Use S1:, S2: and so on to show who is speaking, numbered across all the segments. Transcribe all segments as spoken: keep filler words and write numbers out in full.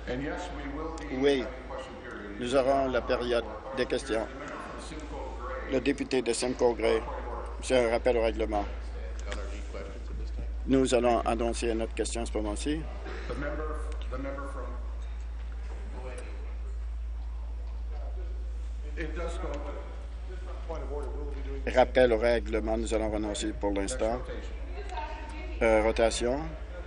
S1: Oui, nous aurons la période des questions. Le député de Simcoe Grey, c'est un rappel au règlement. Nous allons annoncer notre question à ce moment-ci. Rappel au règlement, nous allons renoncer pour l'instant. Euh, rotation.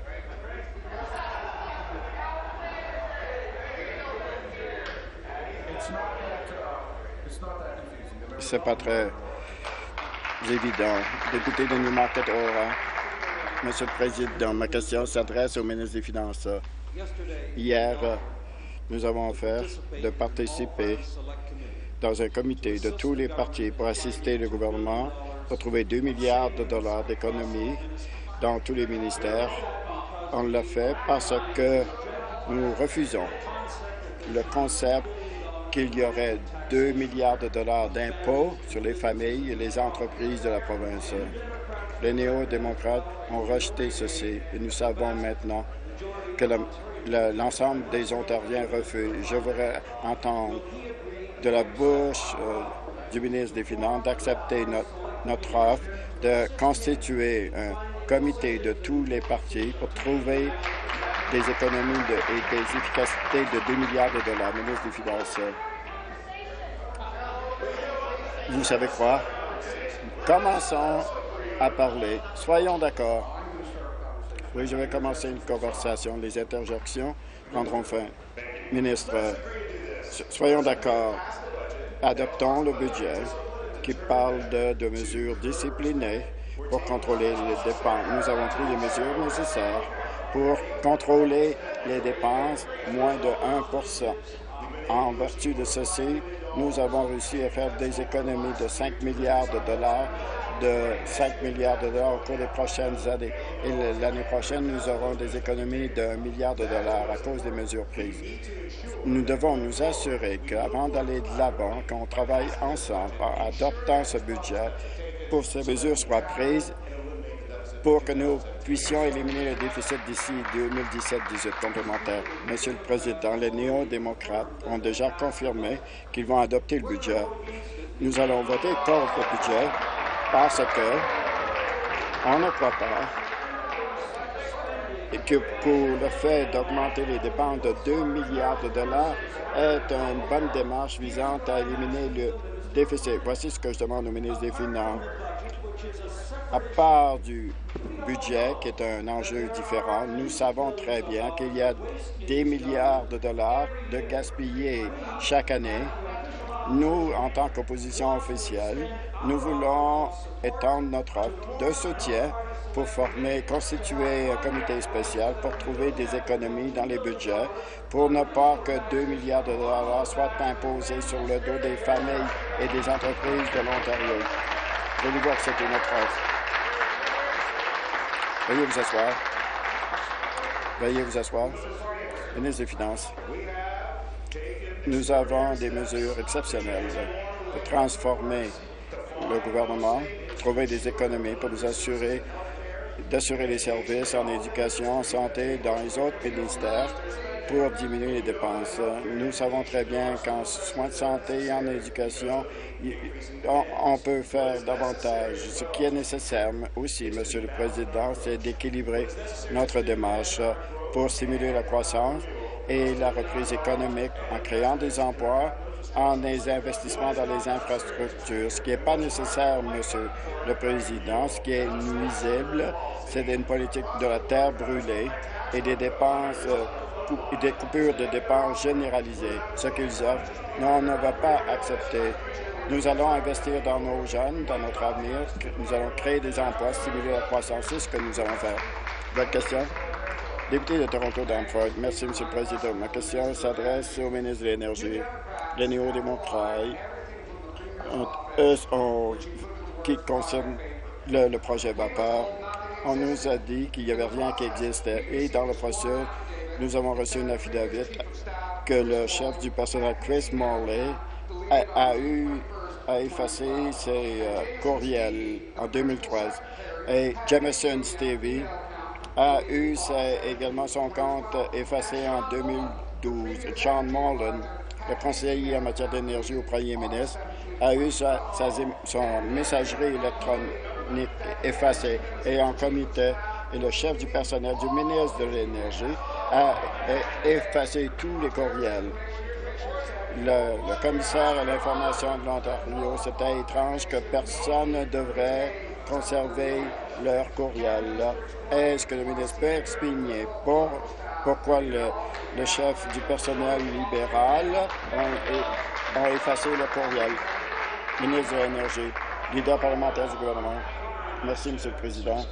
S1: C'est pas très évident. Député de Newmarket Aura. Monsieur le Président, ma question s'adresse au ministre des Finances. Hier, nous avons offert de participer dans un comité de tous les partis pour assister le gouvernement pour trouver deux milliards de dollars d'économies dans tous les ministères. On l'a fait parce que nous refusons le concept qu'il y aurait deux milliards de dollars d'impôts sur les familles et les entreprises de la province. Les néo-démocrates ont rejeté ceci et nous savons maintenant que l'ensemble le, des Ontariens refusent. Je voudrais entendre de la bouche euh, du ministre des Finances d'accepter notre, notre offre de constituer un comité de tous les partis pour trouver des économies de, et des efficacités de deux milliards de dollars. Ministre des Finances, vous savez quoi? Commençons à parler. Soyons d'accord. Oui, je vais commencer une conversation. Les interjections prendront fin. Ministre, soyons d'accord. Adoptons le budget qui parle de, de mesures disciplinées pour contrôler les dépenses. Nous avons pris les mesures nécessaires pour contrôler les dépenses moins de un pour cent. En vertu de ceci, nous avons réussi à faire des économies de cinq milliards de dollars, de cinq milliards de dollars au cours des prochaines années. Et l'année prochaine, nous aurons des économies d'un milliard de dollars à cause des mesures prises. Nous devons nous assurer qu'avant d'aller de l'avant, qu'on travaille ensemble en adoptant ce budget pour que ces mesures soient prises pour que nous puissions éliminer le déficit d'ici deux mille dix-sept dix-huit complémentaire. Monsieur le Président, les néo-démocrates ont déjà confirmé qu'ils vont adopter le budget. Nous allons voter contre le budget parce que on ne croit pas et que pour le fait d'augmenter les dépenses de deux milliards de dollars est une bonne démarche visant à éliminer le déficit. Voici ce que je demande au ministre des Finances. À part du budget, qui est un enjeu différent, nous savons très bien qu'il y a des milliards de dollars de gaspillés chaque année. Nous, en tant qu'opposition officielle, nous voulons étendre notre offre de soutien pour former, constituer un comité spécial pour trouver des économies dans les budgets pour ne pas que deux milliards de dollars soient imposés sur le dos des familles et des entreprises de l'Ontario. Je vais voir que c'était notre offre. Veuillez vous asseoir. Veuillez vous asseoir. Ministre des Finances, nous avons des mesures exceptionnelles de transformer le gouvernement, trouver des économies pour nous assurer d'assurer les services en éducation, en santé, dans les autres ministères pour diminuer les dépenses. Nous savons très bien qu'en soins de santé et en éducation, on peut faire davantage. Ce qui est nécessaire aussi, Monsieur le Président, c'est d'équilibrer notre démarche pour stimuler la croissance et la reprise économique en créant des emplois, en des investissements dans les infrastructures. Ce qui n'est pas nécessaire, Monsieur le Président, ce qui est nuisible, c'est une politique de la terre brûlée et des dépenses, euh, des coupures de dépenses généralisées. Ce qu'ils offrent, nous, on ne va pas accepter. Nous allons investir dans nos jeunes, dans notre avenir. Nous allons créer des emplois, stimuler la croissance. C'est ce que nous allons faire. Votre question? Député de Toronto Danforth. Merci, M. le Président. Ma question s'adresse au ministre de l'Énergie. Les néo-démocrates, eux, on, qui concerne le, le projet vapeur, on nous a dit qu'il n'y avait rien qui existait. Et dans le processus, nous avons reçu une affidavit que le chef du personnel, Chris Morley, a, a eu à effacer ses euh, courriels en deux mille treize. Et Jamison Stevie a eu sa, également son compte effacé en deux mille douze. Sean Mullen, le conseiller en matière d'énergie au premier ministre, a eu sa, sa, son messagerie électronique effacée et en comité, et le chef du personnel du ministre de l'Énergie a effacé tous les courriels. Le, le commissaire à l'information de l'Ontario, c'était étrange que personne ne devrait conserver leur courriel. Est-ce que le ministre peut expliquer pour, pourquoi le, le chef du personnel libéral a, a effacé le courriel? Ministre de l'Énergie, leader parlementaire du gouvernement. Merci, Monsieur le Président.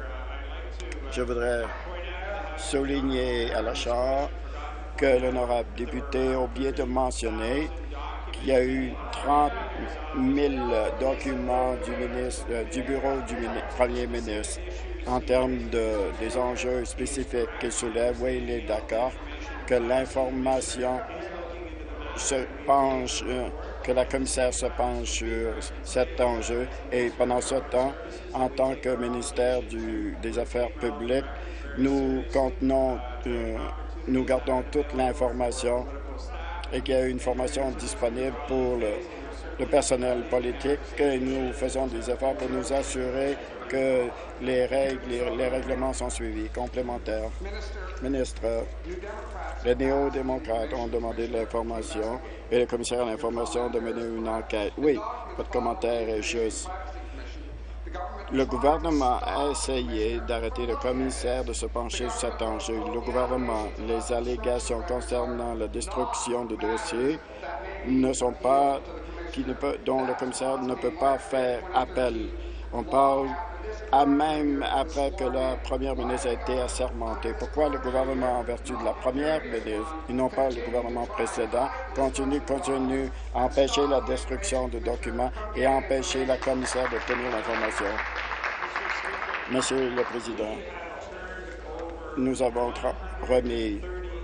S1: Je voudrais souligner à la Chambre que l'honorable député a oublié de mentionner qu'il y a eu trente mille documents du, ministre, euh, du bureau du mini premier ministre en termes de, des enjeux spécifiques qu'il soulève. Oui, il est d'accord que l'information se penche, euh, que la commissaire se penche sur cet enjeu. Et pendant ce temps, en tant que ministère du, des Affaires publiques, nous contenons, euh, nous gardons toute l'information et qu'il y a une formation disponible pour le, le personnel politique. Et nous faisons des efforts pour nous assurer que les règles, les, les règlements sont suivis, complémentaires. Ministre, les néo-démocrates ont demandé de l'information et le commissaire à l'information de mener une enquête. Oui, votre commentaire est juste. Le gouvernement a essayé d'arrêter le commissaire de se pencher sur cet enjeu. Le gouvernement, les allégations concernant la destruction de dossiers ne sont pas, qui ne peut, dont le commissaire ne peut pas faire appel. On parle à même après que la première ministre a été assermentée. Pourquoi le gouvernement, en vertu de la première ministre, et non pas le gouvernement précédent, continue, continue à empêcher la destruction de documents et à empêcher la commissaire d'obtenir l'information? Monsieur le Président, nous avons remis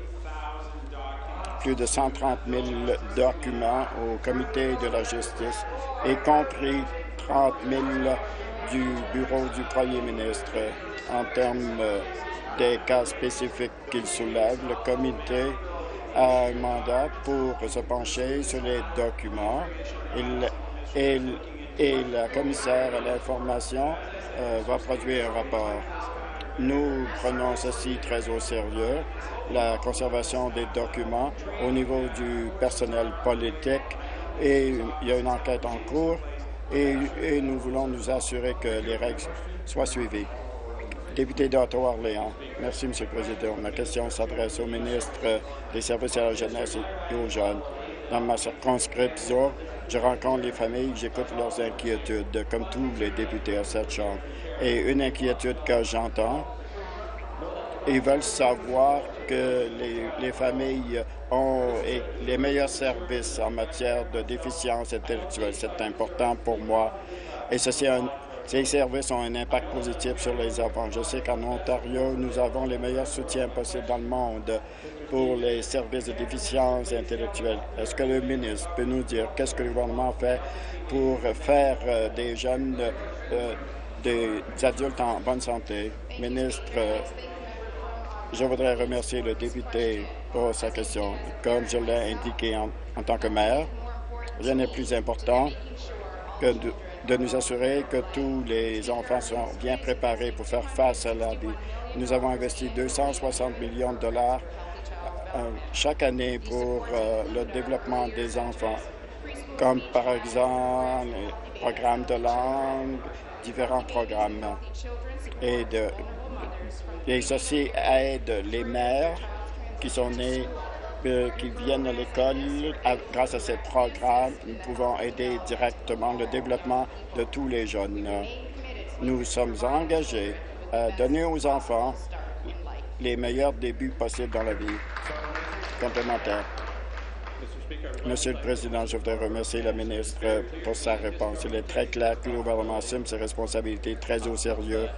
S1: plus de cent trente mille documents au comité de la justice, y compris trente mille du bureau du premier ministre. En termes des cas spécifiques qu'il soulève, le comité a un mandat pour se pencher sur les documents il, et, et la commissaire à l'information euh, va produire un rapport. Nous prenons ceci très au sérieux, la conservation des documents au niveau du personnel politique, et il y a une enquête en cours et, et nous voulons nous assurer que les règles soient suivies. Député d'Ottawa-Orléans. Merci, M. le Président. Ma question s'adresse au ministre des Services à la jeunesse et aux jeunes. Dans ma circonscription, je rencontre les familles, j'écoute leurs inquiétudes, comme tous les députés à cette Chambre. Et une inquiétude que j'entends, ils veulent savoir que les, les familles ont les meilleurs services en matière de déficience intellectuelle. C'est important pour moi. Et ceci a un, ces services ont un impact positif sur les enfants. Je sais qu'en Ontario, nous avons les meilleurs soutiens possibles dans le monde pour les services de déficience intellectuelle. Est-ce que le ministre peut nous dire qu'est-ce que le gouvernement fait pour faire euh, des jeunes, euh, des adultes en bonne santé? Ministre, euh, je voudrais remercier le député pour sa question. Comme je l'ai indiqué en, en tant que maire, rien n'est plus important que de, de nous assurer que tous les enfants sont bien préparés pour faire face à la vie. Nous avons investi deux cent soixante millions de dollars euh, chaque année pour euh, le développement des enfants, comme par exemple les programmes de langue, différents programmes. Et, de, et ceci aide les mères qui sont nées, euh, qui viennent à l'école. Grâce à ces programmes, nous pouvons aider directement le développement de tous les jeunes. Nous sommes engagés à donner aux enfants les meilleurs débuts possibles dans la vie. Complémentaire. Monsieur le Président, je voudrais remercier la ministre pour sa réponse. Il est très clair que le gouvernement assume ses responsabilités très au sérieux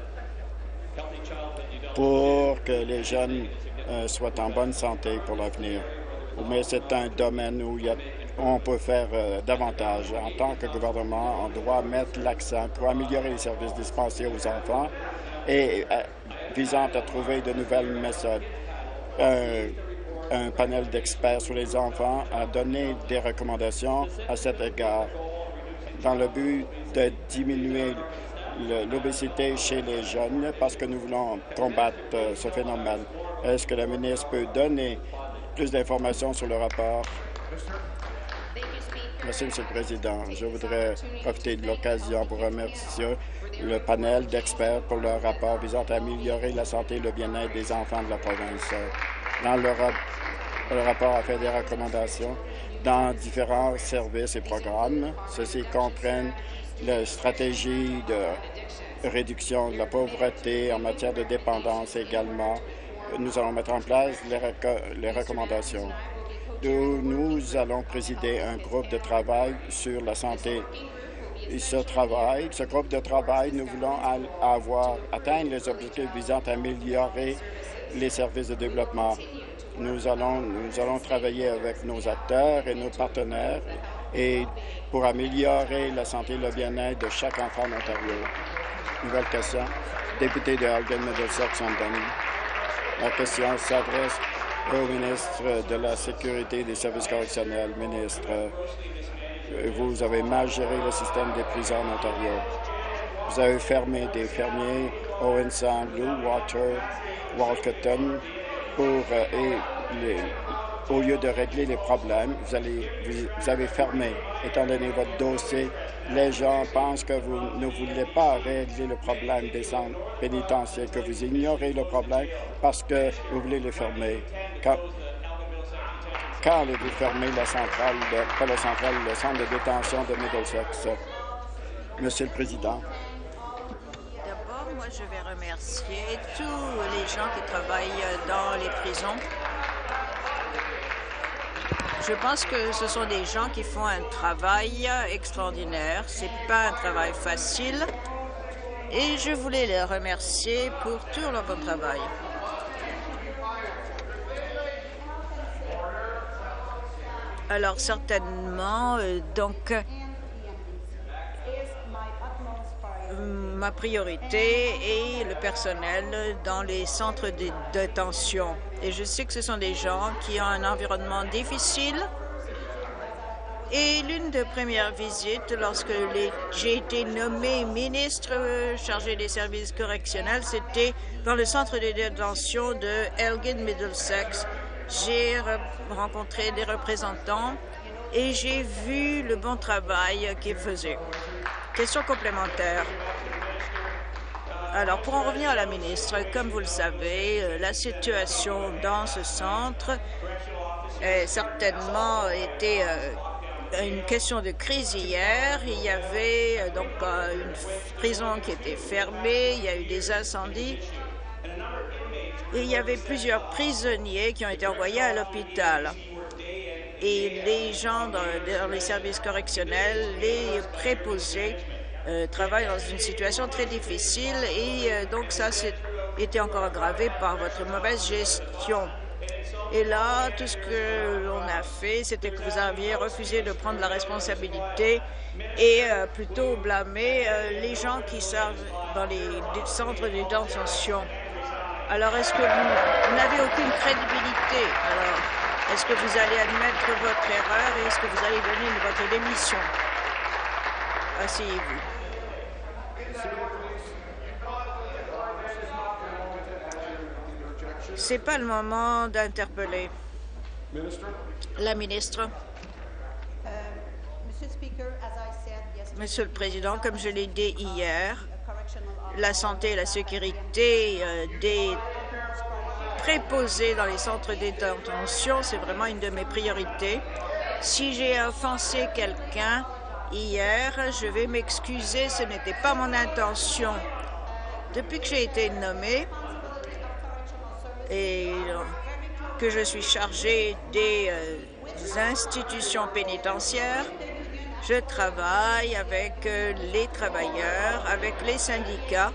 S1: pour que les jeunes euh, soient en bonne santé pour l'avenir. Mais c'est un domaine où il y a, on peut faire euh, davantage. En tant que gouvernement, on doit mettre l'accent pour améliorer les services dispensés aux enfants et euh, visant à trouver de nouvelles méthodes. Euh, un panel d'experts sur les enfants a donné des recommandations à cet égard dans le but de diminuer l'obésité chez les jeunes parce que nous voulons combattre euh, ce phénomène. Est-ce que la ministre peut donner plus d'informations sur le rapport? Merci, M. le Président. Je voudrais profiter de l'occasion pour remercier le panel d'experts pour leur rapport visant à améliorer la santé et le bien-être des enfants de la province. Dans le, rap le rapport a fait des recommandations dans différents services et programmes. Ceux-ci comprennent la stratégie de réduction de la pauvreté en matière de dépendance également. Nous allons mettre en place les, reco les recommandations. Nous, nous allons présider un groupe de travail sur la santé. Et ce travail, ce groupe de travail, nous voulons avoir atteindre les objectifs visant à améliorer les services de développement. Nous allons, nous allons travailler avec nos acteurs et nos partenaires et pour améliorer la santé et le bien-être de chaque enfant en Ontario. Nouvelle question. Député de Elgin-Middlesex-London. La question s'adresse au ministre de la Sécurité et des services correctionnels. Ministre, vous avez mal géré le système des prisons en Ontario. Vous avez fermé des fermiers, Owen Sound, Blue Water, Walkerton, pour, euh, et les, au lieu de régler les problèmes, vous, allez, vous, vous avez fermé. Étant donné votre dossier, les gens pensent que vous ne voulez pas régler le problème des centres pénitentiaires, que vous ignorez le problème parce que vous voulez le fermer. Quand, quand allez-vous fermer la centrale, de, pas la centrale, le centre de détention de Middlesex? Monsieur le Président.
S2: D'abord, moi, je vais remercier tous les gens qui travaillent dans les prisons. Je pense que ce sont des gens qui font un travail extraordinaire. Ce n'est pas un travail facile. Et je voulais les remercier pour tout leur bon travail. Alors, certainement, euh, donc, ma priorité est le personnel dans les centres de détention. Et je sais que ce sont des gens qui ont un environnement difficile. Et l'une des premières visites, lorsque j'ai été nommé ministre chargé des services correctionnels, c'était dans le centre de détention de Elgin-Middlesex. J'ai rencontré des représentants et j'ai vu le bon travail qu'ils faisaient. Question complémentaire. Alors, pour en revenir à la ministre, comme vous le savez, la situation dans ce centre a certainement été euh, une question de crise hier. Il y avait euh, donc euh, une prison qui était fermée, il y a eu des incendies et il y avait plusieurs prisonniers qui ont été envoyés à l'hôpital. Et les gens dans, dans les services correctionnels, les préposés, Euh, travaillent dans une situation très difficile et euh, donc ça s'est été encore aggravé par votre mauvaise gestion. Et là, tout ce que l'on a fait, c'était que vous aviez refusé de prendre la responsabilité et euh, plutôt blâmer euh, les gens qui servent dans les, les centres de détention. Alors, est-ce que vous, vous n'avez aucune crédibilité? Alors, est-ce que vous allez admettre votre erreur et est-ce que vous allez donner votre démission? Asseyez-vous. C'est pas le moment d'interpeller. La ministre. Monsieur le Président, comme je l'ai dit hier, la santé et la sécurité euh, des préposés dans les centres de détention, c'est vraiment une de mes priorités. Si j'ai offensé quelqu'un hier, je vais m'excuser, ce n'était pas mon intention. Depuis que j'ai été nommée et que je suis chargée des euh, institutions pénitentiaires, je travaille avec euh, les travailleurs, avec les syndicats.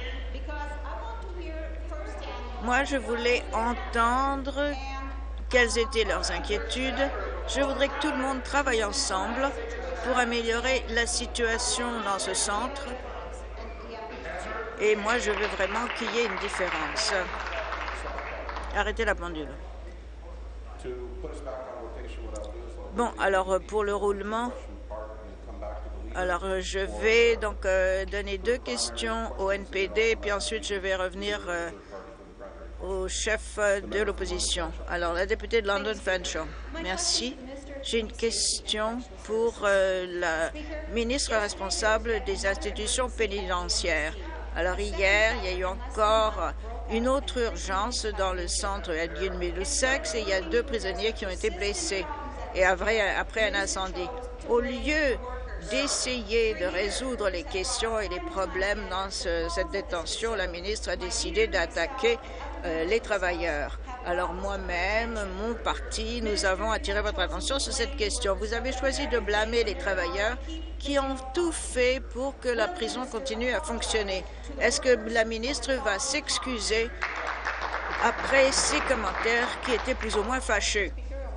S2: Moi, je voulais entendre quelles étaient leurs inquiétudes. Je voudrais que tout le monde travaille ensemble pour améliorer la situation dans ce centre. Et moi, je veux vraiment qu'il y ait une différence. Arrêtez la pendule. Bon, alors pour le roulement, alors je vais donc euh, donner deux questions au N P D, puis ensuite je vais revenir euh, au chef de l'opposition. Alors, la députée de London Fanshawe. Merci. J'ai une question pour euh, la ministre responsable des institutions pénitentiaires. Alors, hier, il y a eu encore une autre urgence dans le centre Elgin Middlesex et il y a deux prisonniers qui ont été blessés et après, après un incendie. Au lieu d'essayer de résoudre les questions et les problèmes dans ce, cette détention, la ministre a décidé d'attaquer euh, les travailleurs. Alors moi-même, mon parti, nous avons attiré votre attention sur cette question. Vous avez choisi de blâmer les travailleurs qui ont tout fait pour que la prison continue à fonctionner. Est-ce que la ministre va s'excuser après ces commentaires qui étaient plus ou moins fâcheux?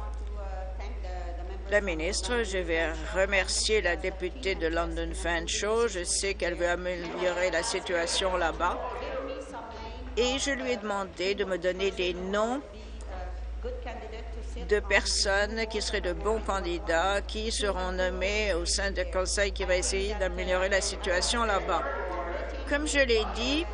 S2: La ministre, je vais remercier la députée de London Fanshawe. Je sais qu'elle veut améliorer la situation là-bas. Et je lui ai demandé de me donner des noms de personnes qui seraient de bons candidats, qui seront nommés au sein du conseil qui va essayer d'améliorer la situation là-bas. Comme je l'ai dit,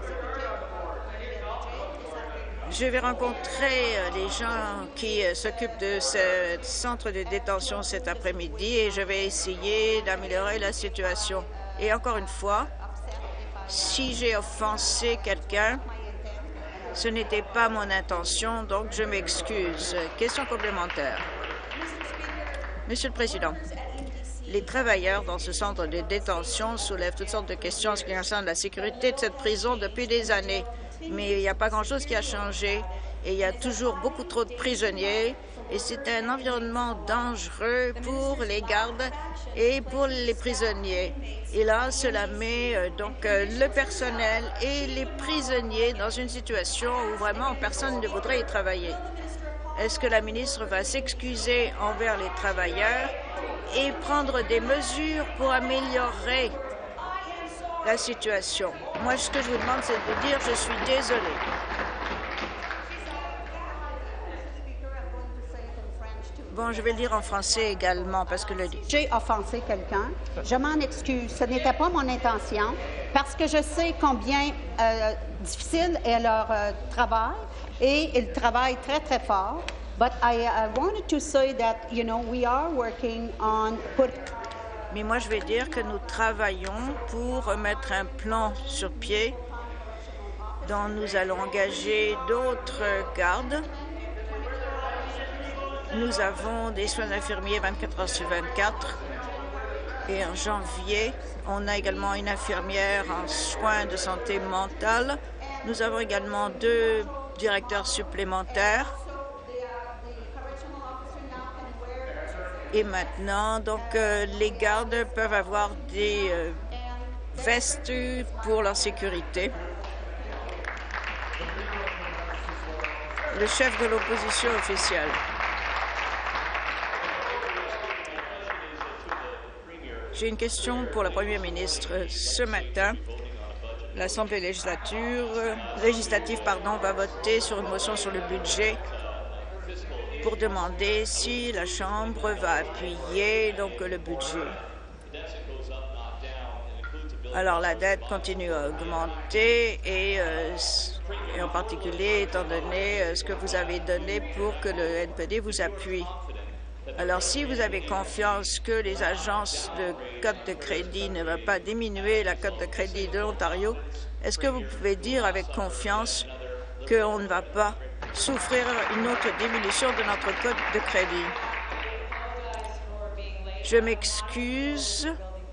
S2: je vais rencontrer les gens qui s'occupent de ce centre de détention cet après-midi et je vais essayer d'améliorer la situation. Et encore une fois, si j'ai offensé quelqu'un, ce n'était pas mon intention, donc je m'excuse. Question complémentaire. Monsieur le Président, les travailleurs dans ce centre de détention soulèvent toutes sortes de questions en ce qui concerne la sécurité de cette prison depuis des années. Mais il n'y a pas grand-chose qui a changé et il y a toujours beaucoup trop de prisonniers et c'est un environnement dangereux pour les gardes et pour les prisonniers. Et là, cela met euh, donc euh, le personnel et les prisonniers dans une situation où vraiment personne ne voudrait y travailler. Est-ce que la ministre va s'excuser envers les travailleurs et prendre des mesures pour améliorer la situation? Moi, ce que je vous demande, c'est de dire « je suis désolé ». Bon, je vais le dire en français également, parce que le...
S3: J'ai offensé quelqu'un. Je m'en excuse. Ce n'était pas mon intention, parce que je sais combien euh, difficile est leur euh, travail, et ils travaillent très, très fort. But I, I wanted to say that, you know, we are working on...
S2: Mais moi, je vais dire que nous travaillons pour mettre un plan sur pied dont nous allons engager d'autres gardes. Nous avons des soins infirmiers vingt-quatre heures sur vingt-quatre. Et en janvier, on a également une infirmière en soins de santé mentale. Nous avons également deux directeurs supplémentaires. Et maintenant, donc, euh, les gardes peuvent avoir des euh, vestes pour leur sécurité. Le chef de l'opposition officielle. J'ai une question pour la première ministre. Ce matin, l'Assemblée législative, législative pardon, va voter sur une motion sur le budget pour demander si la Chambre va appuyer donc le budget. Alors, la dette continue à augmenter et, euh, et en particulier, étant donné euh, ce que vous avez donné pour que le N P D vous appuie. Alors, si vous avez confiance que les agences de cote de crédit ne vont pas diminuer la cote de crédit de l'Ontario, est-ce que vous pouvez dire avec confiance qu'on ne va pas souffrir une autre diminution de notre cote de crédit? Je m'excuse.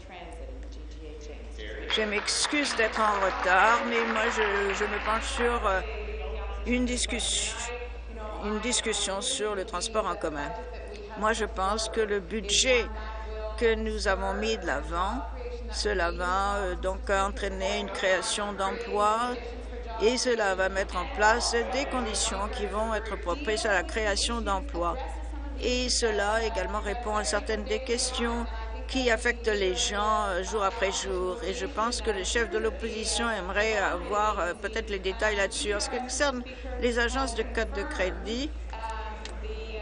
S2: Je m'excuse d'être en retard, mais moi, je, je me penche sur euh, une discussion, une discussion sur le transport en commun. Moi, je pense que le budget que nous avons mis de l'avant, cela va euh, donc entraîner une création d'emplois et cela va mettre en place des conditions qui vont être propices à la création d'emplois. Et cela également répond à certaines des questions qui affectent les gens euh, jour après jour. Et je pense que le chef de l'opposition aimerait avoir euh, peut-être les détails là-dessus. En ce qui concerne les agences de cote de crédit,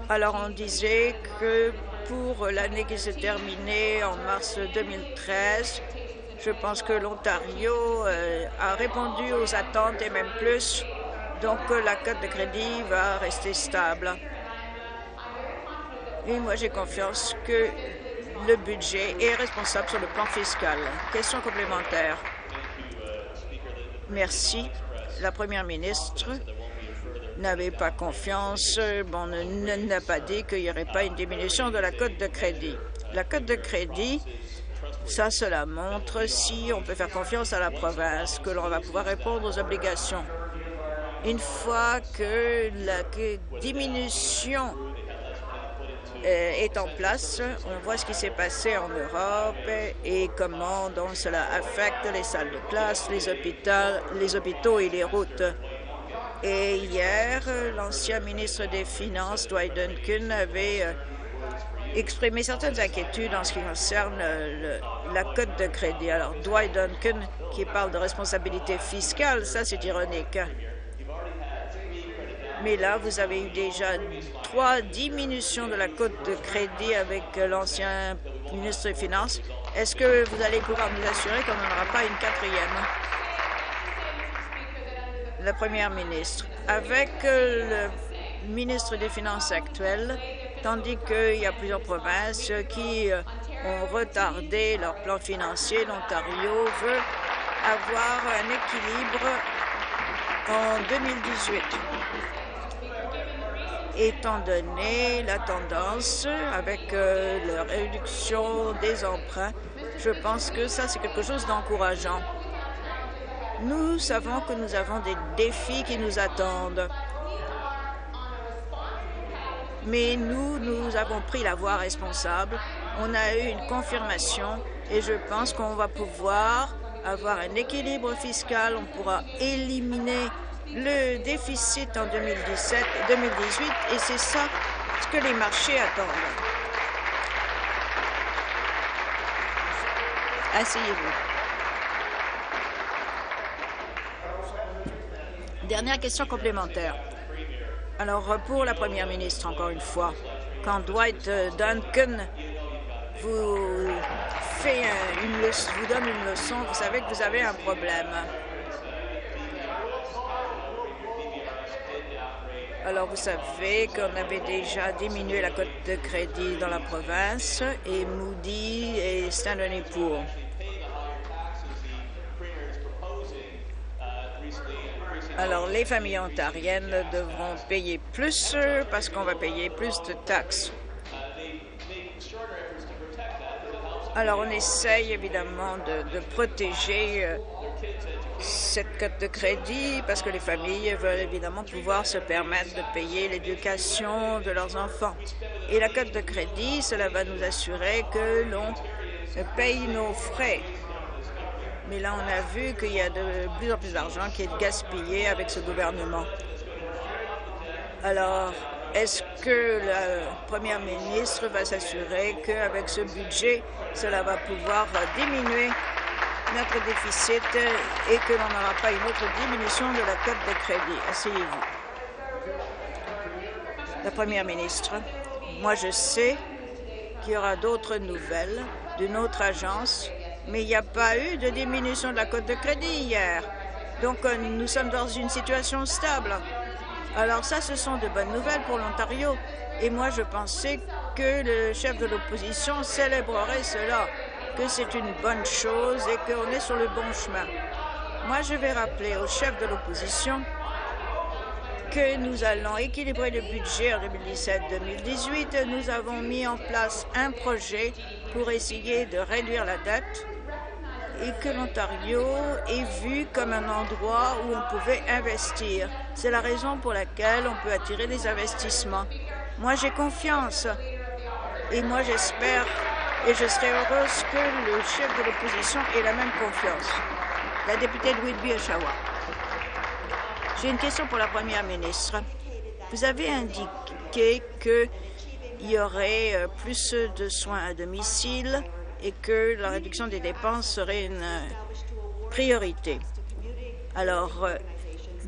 S2: Alors, on disait que pour l'année qui s'est terminée en mars deux mille treize, je pense que l'Ontario euh, a répondu aux attentes et même plus. Donc, euh, la cote de crédit va rester stable. Et moi, j'ai confiance que le budget est responsable sur le plan fiscal. Question complémentaire. Merci. La première ministre n'avait pas confiance. Bon, ne n'a pas dit qu'il n'y aurait pas une diminution de la cote de crédit. La cote de crédit, ça, cela montre si on peut faire confiance à la province, que l'on va pouvoir répondre aux obligations. Une fois que la diminution euh, est en place, on voit ce qui s'est passé en Europe et comment donc cela affecte les salles de classe, les hôpitaux, les hôpitaux et les routes. Et hier, l'ancien ministre des Finances, Dwight Duncan, avait euh, exprimé certaines inquiétudes en ce qui concerne euh, le, la cote de crédit. Alors, Dwight Duncan, qui parle de responsabilité fiscale, ça c'est ironique. Mais là, vous avez eu déjà trois diminutions de la cote de crédit avec l'ancien ministre des Finances. Est-ce que vous allez pouvoir nous assurer qu'on n'en aura pas une quatrième? La première ministre, avec le ministre des Finances actuel, tandis qu'il y a plusieurs provinces qui ont retardé leur plan financier, l'Ontario veut avoir un équilibre en deux mille dix-huit. Étant donné la tendance avec euh, la réduction des emprunts, je pense que ça, c'est quelque chose d'encourageant. Nous savons que nous avons des défis qui nous attendent. Mais nous, nous avons pris la voie responsable. On a eu une confirmation et je pense qu'on va pouvoir avoir un équilibre fiscal. On pourra éliminer le déficit en deux mille dix-sept et deux mille dix-huit et c'est ça ce que les marchés attendent. Asseyez-vous. Dernière question complémentaire. Alors, pour la première ministre, encore une fois, quand Dwight Duncan vous, fait un, une leçon, vous donne une leçon, vous savez que vous avez un problème. Alors, vous savez qu'on avait déjà diminué la cote de crédit dans la province et Moody et Standard and Poor's. Alors, les familles ontariennes devront payer plus parce qu'on va payer plus de taxes. Alors, on essaye évidemment de, de protéger euh, cette cote de crédit parce que les familles veulent évidemment pouvoir se permettre de payer l'éducation de leurs enfants. Et la cote de crédit, cela va nous assurer que l'on paye nos frais. Mais là, on a vu qu'il y a de plus en plus d'argent qui est gaspillé avec ce gouvernement. Alors, est-ce que la première ministre va s'assurer qu'avec ce budget, cela va pouvoir diminuer notre déficit et que l'on n'aura pas une autre diminution de la cote de crédit? Asseyez-vous. La première ministre, moi je sais qu'il y aura d'autres nouvelles d'une autre agence, mais il n'y a pas eu de diminution de la cote de crédit hier. Donc, nous sommes dans une situation stable. Alors ça, ce sont de bonnes nouvelles pour l'Ontario. Et moi, je pensais que le chef de l'opposition célébrerait cela, que c'est une bonne chose et qu'on est sur le bon chemin. Moi, je vais rappeler au chef de l'opposition que nous allons équilibrer le budget en deux mille dix-sept deux mille dix-huit. Nous avons mis en place un projet pour essayer de réduire la dette et que l'Ontario est vu comme un endroit où on pouvait investir. C'est la raison pour laquelle on peut attirer des investissements. Moi, j'ai confiance et moi, j'espère et je serai heureuse que le chef de l'opposition ait la même confiance. La députée de Whitby-Oshawa. J'ai une question pour la première ministre. Vous avez indiqué qu'il y aurait plus de soins à domicile et que la réduction des dépenses serait une priorité. Alors,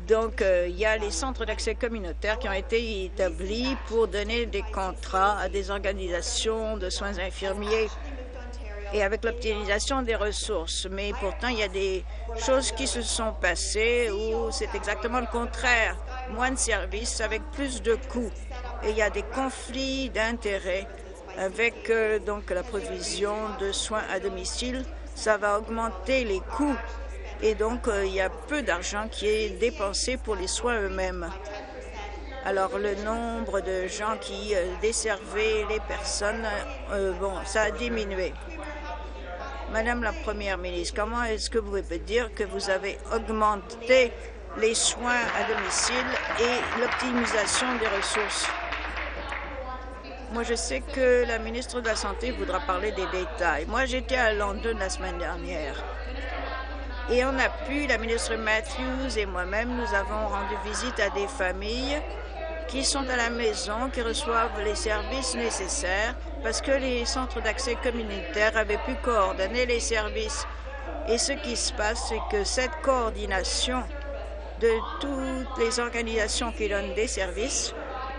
S2: Donc, euh, il y a les centres d'accès communautaires qui ont été établis pour donner des contrats à des organisations de soins infirmiers et avec l'optimisation des ressources. Mais pourtant, il y a des choses qui se sont passées où c'est exactement le contraire. Moins de services avec plus de coûts. Et il y a des conflits d'intérêts avec euh, donc la provision de soins à domicile. Ça va augmenter les coûts. Et donc, euh, il y a peu d'argent qui est dépensé pour les soins eux-mêmes. Alors, le nombre de gens qui euh, desservaient les personnes, euh, bon, ça a diminué. Madame la Première ministre, comment est-ce que vous pouvez dire que vous avez augmenté les soins à domicile et l'optimisation des ressources? Moi, je sais que la ministre de la Santé voudra parler des détails. Moi, j'étais à London la semaine dernière. Et on a pu, la ministre Matthews et moi-même, nous avons rendu visite à des familles qui sont à la maison, qui reçoivent les services nécessaires parce que les centres d'accès communautaires avaient pu coordonner les services. Et ce qui se passe, c'est que cette coordination de toutes les organisations qui donnent des services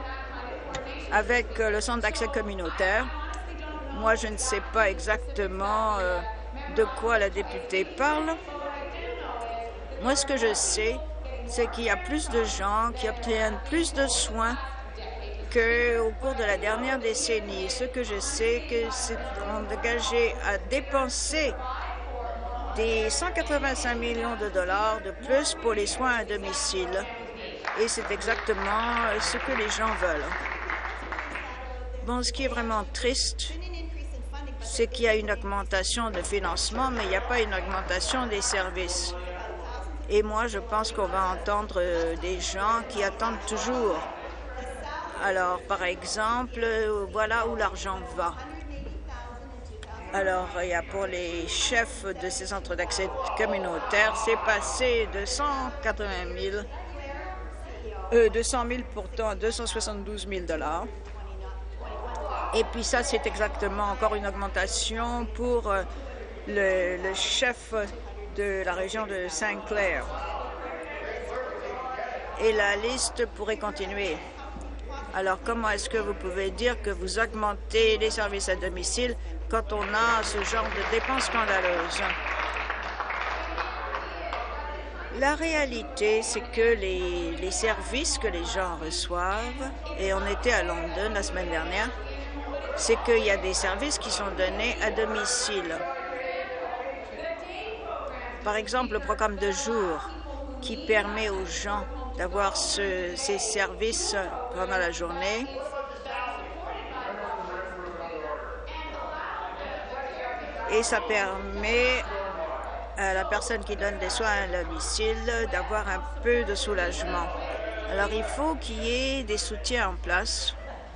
S2: avec le centre d'accès communautaire, moi, je ne sais pas exactement euh, de quoi la députée parle. Moi, ce que je sais, c'est qu'il y a plus de gens qui obtiennent plus de soins qu'au cours de la dernière décennie. Ce que je sais, que c'est engagé à dépenser des cent quatre-vingt-cinq millions de dollars de plus pour les soins à domicile. Et c'est exactement ce que les gens veulent. Bon, ce qui est vraiment triste, c'est qu'il y a une augmentation de financement, mais il n'y a pas une augmentation des services. Et moi, je pense qu'on va entendre des gens qui attendent toujours. Alors, par exemple, voilà où l'argent va. Alors, il y a pour les chefs de ces centres d'accès communautaires, c'est passé de cent quatre-vingt mille, euh, deux cent mille pourtant à deux cent soixante-douze mille dollars. Et puis ça, c'est exactement encore une augmentation pour euh, le, le chef de la région de Saint Clair. Et la liste pourrait continuer. Alors, comment est-ce que vous pouvez dire que vous augmentez les services à domicile quand on a ce genre de dépenses scandaleuses? La réalité, c'est que les, les services que les gens reçoivent, et on était à London la semaine dernière, c'est qu'il y a des services qui sont donnés à domicile. Par exemple, le programme de jour qui permet aux gens d'avoir ce, ces services pendant la journée. Et ça permet à la personne qui donne des soins à domicile d'avoir un peu de soulagement. Alors, il faut qu'il y ait des soutiens en place.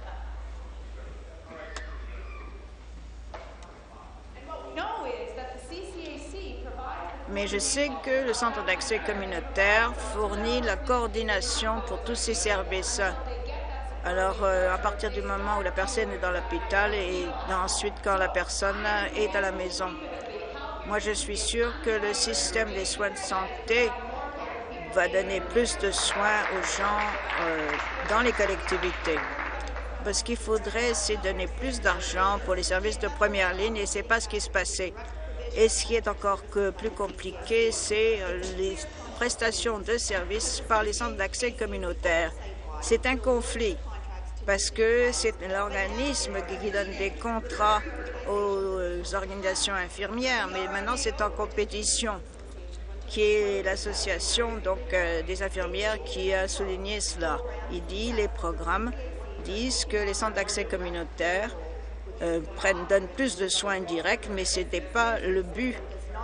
S2: Mais je sais que le centre d'accès communautaire fournit la coordination pour tous ces services. Alors, euh, à partir du moment où la personne est dans l'hôpital et ensuite quand la personne est à la maison. Moi, je suis sûre que le système des soins de santé va donner plus de soins aux gens euh, dans les collectivités. Parce qu'il faudrait, c'est donner plus d'argent pour les services de première ligne et ce n'est pas ce qui se passait. Et ce qui est encore que plus compliqué, c'est les prestations de services par les centres d'accès communautaires. C'est un conflit parce que c'est l'organisme qui donne des contrats aux organisations infirmières, mais maintenant c'est en compétition, qui est l'association donc euh, des infirmières qui a souligné cela. Il dit les programmes disent que les centres d'accès communautaires Euh, prennent, donnent plus de soins directs, mais ce n'était pas le but.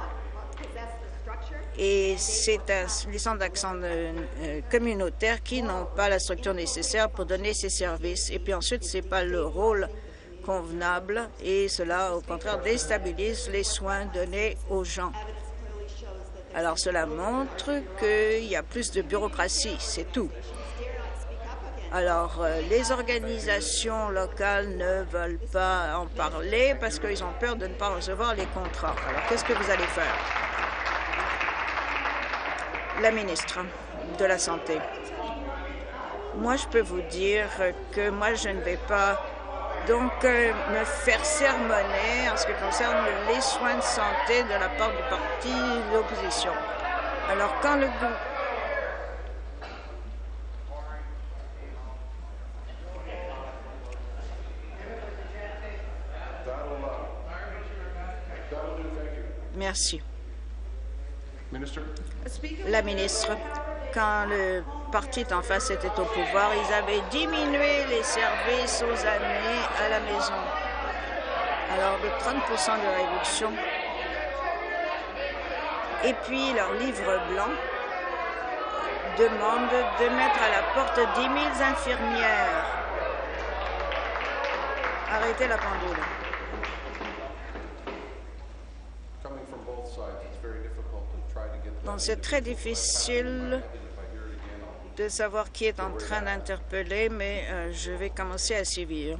S2: Et c'est les centres d'accès euh, communautaires qui n'ont pas la structure nécessaire pour donner ces services. Et puis ensuite, ce n'est pas le rôle convenable et cela, au contraire, déstabilise les soins donnés aux gens. Alors, cela montre qu'il y a plus de bureaucratie, c'est tout. Alors, euh, les organisations locales ne veulent pas en parler parce qu'ils ont peur de ne pas recevoir les contrats. Alors, qu'est-ce que vous allez faire? La ministre. de la santé. Moi, je peux vous dire que moi, je ne vais pas donc euh, me faire sermonner en ce qui concerne les soins de santé de la part du parti de l'opposition. Alors, quand le gouvernement Merci. La ministre, quand le parti en face était au pouvoir, ils avaient diminué les services aux aînés à la maison. Alors, de trente pour cent de réduction. Et puis, leur livre blanc demande de mettre à la porte dix mille infirmières. Arrêtez la pendule. Bon, c'est très difficile de savoir qui est en train d'interpeller, mais euh, je vais commencer à sévir.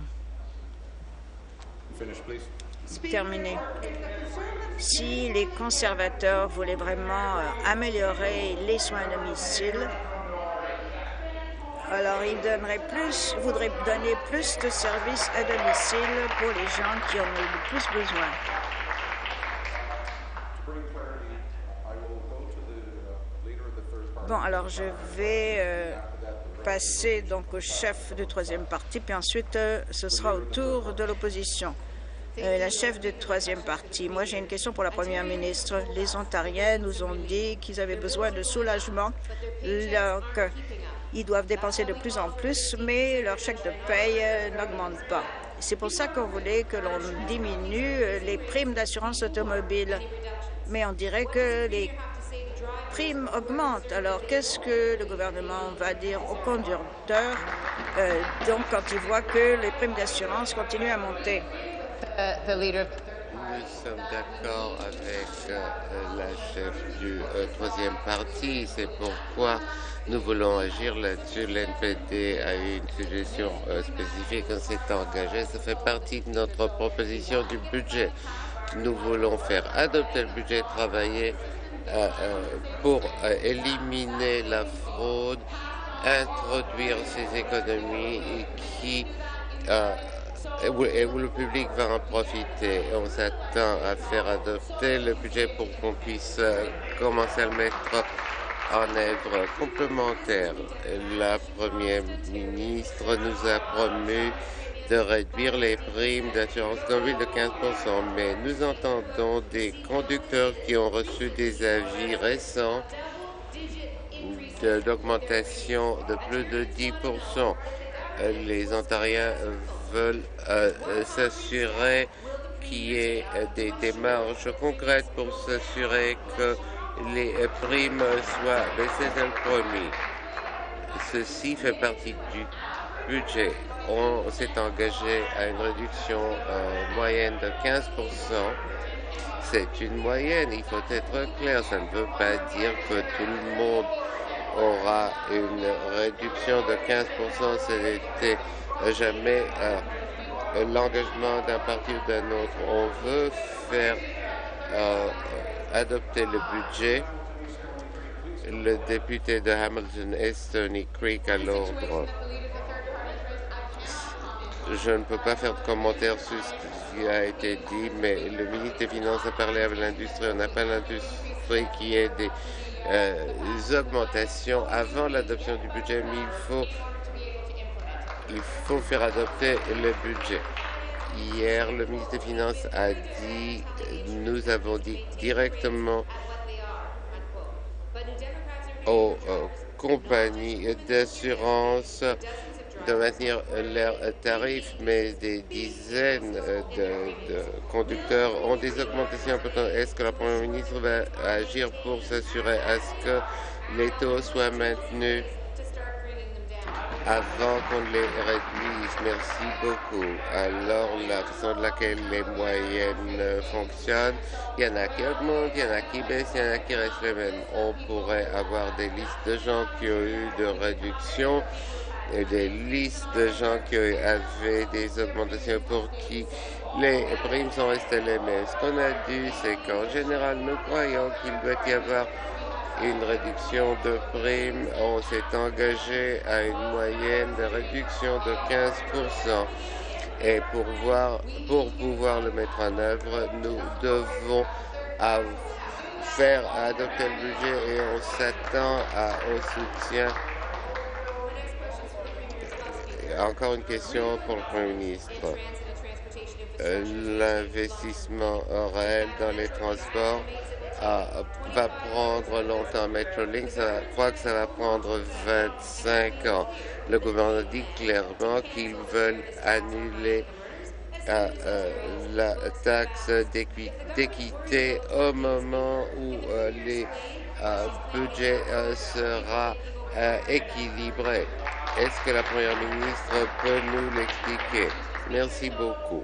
S2: Terminé. Si les conservateurs voulaient vraiment euh, améliorer les soins à domicile, alors ils donneraient plus, voudraient donner plus de services à domicile pour les gens qui en ont le plus besoin. Bon, alors je vais euh, passer donc au chef du troisième parti, puis ensuite euh, ce sera au tour de l'opposition. Euh, la chef du troisième parti, moi j'ai une question pour la première ministre. Les Ontariens nous ont dit qu'ils avaient besoin de soulagement, donc ils doivent dépenser de plus en plus, mais leur chèque de paye euh, n'augmente pas. C'est pour ça qu'on voulait que l'on diminue euh, les primes d'assurance automobile, mais on dirait que les primes augmentent. Alors, qu'est-ce que le gouvernement va dire aux conducteurs euh, donc quand ils voient que les primes d'assurance continuent à monter?
S4: Uh, the leader. Nous sommes d'accord avec euh, la chef du euh, troisième parti. C'est pourquoi nous voulons agir là-dessus. L'N P D a eu une suggestion euh, spécifique. On s'est engagé. Ça fait partie de notre proposition du budget. Nous voulons faire adopter le budget, travailler Euh, euh, pour euh, éliminer la fraude, introduire ces économies qui, euh, et où, et où le public va en profiter. On s'attend à faire adopter le budget pour qu'on puisse euh, commencer à le mettre en œuvre complémentaire. La première ministre nous a promu de réduire les primes d'assurance automobile de quinze pour cent, mais nous entendons des conducteurs qui ont reçu des avis récents d'augmentation de, de plus de dix pour cent. Les Ontariens veulent euh, s'assurer qu'il y ait des démarches concrètes pour s'assurer que les primes soient baissées d'un promis. Ceci fait partie du budget. On s'est engagé à une réduction euh, moyenne de quinze pour cent. C'est une moyenne, il faut être clair. Ça ne veut pas dire que tout le monde aura une réduction de quinze pour cent. Ce n'était jamais euh, l'engagement d'un parti ou d'un autre. On veut faire euh, adopter le budget. Le député de Hamilton est Stony Creek à l'ordre. Je ne peux pas faire de commentaires sur ce qui a été dit, mais le ministre des Finances a parlé avec l'industrie. On n'a pas l'industrie qui ait des euh, augmentations avant l'adoption du budget, mais il faut, il faut faire adopter le budget. Hier, le ministre des Finances a dit, nous avons dit directement aux, aux compagnies d'assurance de maintenir leurs tarifs, mais des dizaines de, de conducteurs ont des augmentations importantes. Est-ce que la Première ministre va agir pour s'assurer à ce que les taux soient maintenus avant qu'on les réduise? Merci beaucoup. Alors, la façon de laquelle les moyennes fonctionnent, il y en a qui augmentent, il y en a qui baissent, il y en a qui restent les mêmes. On pourrait avoir des listes de gens qui ont eu de réductions et des listes de gens qui avaient des augmentations pour qui les primes sont restées les mêmes. Ce qu'on a dit, c'est qu'en général, nous croyons qu'il doit y avoir une réduction de primes. On s'est engagé à une moyenne de réduction de quinze pour cent. Et pour, voir, pour pouvoir le mettre en œuvre, nous devons faire adopter le budget et on s'attend au soutien. Encore une question pour le Premier ministre. L'investissement réel dans les transports euh, va prendre longtemps. Metrolink, ça, je crois que ça va prendre vingt-cinq ans. Le gouvernement dit clairement qu'ils veulent annuler euh, euh, la taxe d'équité au moment où euh, les euh, budgets euh, sera euh, équilibré. Est-ce que la Première ministre peut nous l'expliquer? Merci beaucoup.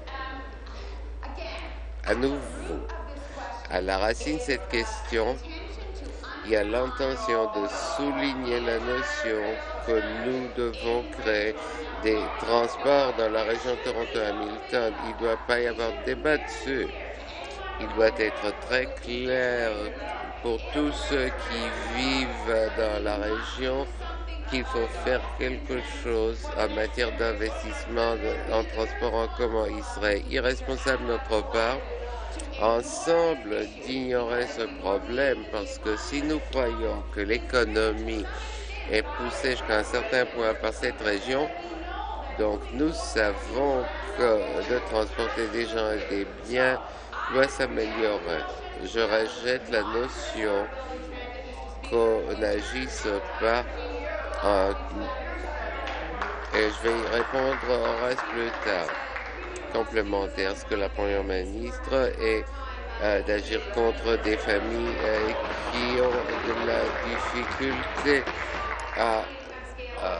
S4: À nouveau, à la racine de cette question, il y a l'intention de souligner la notion que nous devons créer des transports dans la région de Toronto-Hamilton. Il ne doit pas y avoir de débat dessus. Il doit être très clair pour tous ceux qui vivent dans la région qu'il faut faire quelque chose en matière d'investissement en transport en commun. Il serait irresponsable de notre part, ensemble, d'ignorer ce problème, parce que si nous croyons que l'économie est poussée jusqu'à un certain point par cette région, donc nous savons que de transporter des gens et des biens doit s'améliorer. Je rejette la notion qu'on n'agisse pas en... et je vais y répondre au reste plus tard. Complémentaire, ce que la Première ministre est euh, d'agir contre des familles euh, qui ont de la difficulté à, à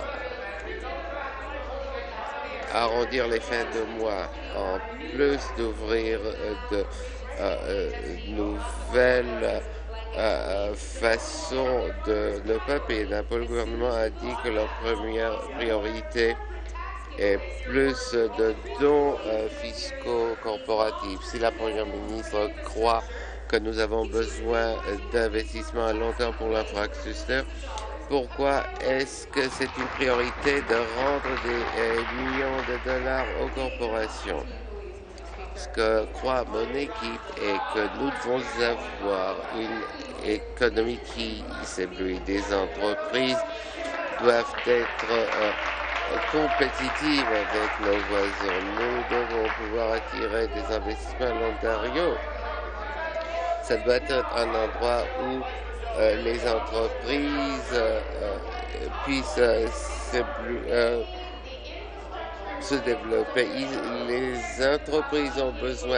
S4: arrondir les fins de mois, en plus d'ouvrir euh, de euh, euh, nouvelles euh, façons de ne pas payer d'impôts. Le gouvernement a dit que leur première priorité et plus de dons euh, fiscaux corporatifs. Si la Première ministre croit que nous avons besoin d'investissements à long terme pour l'infrastructure, pourquoi est-ce que c'est une priorité de rendre des euh, millions de dollars aux corporations? Ce que croit mon équipe est que nous devons avoir une économie qui s'éblouit. Des entreprises doivent être euh, compétitive avec nos voisins. Nous devons pouvoir attirer des investissements à l'Ontario. Ça doit être un endroit où euh, les entreprises euh, puissent euh, euh, se développer. Ils, les entreprises ont besoin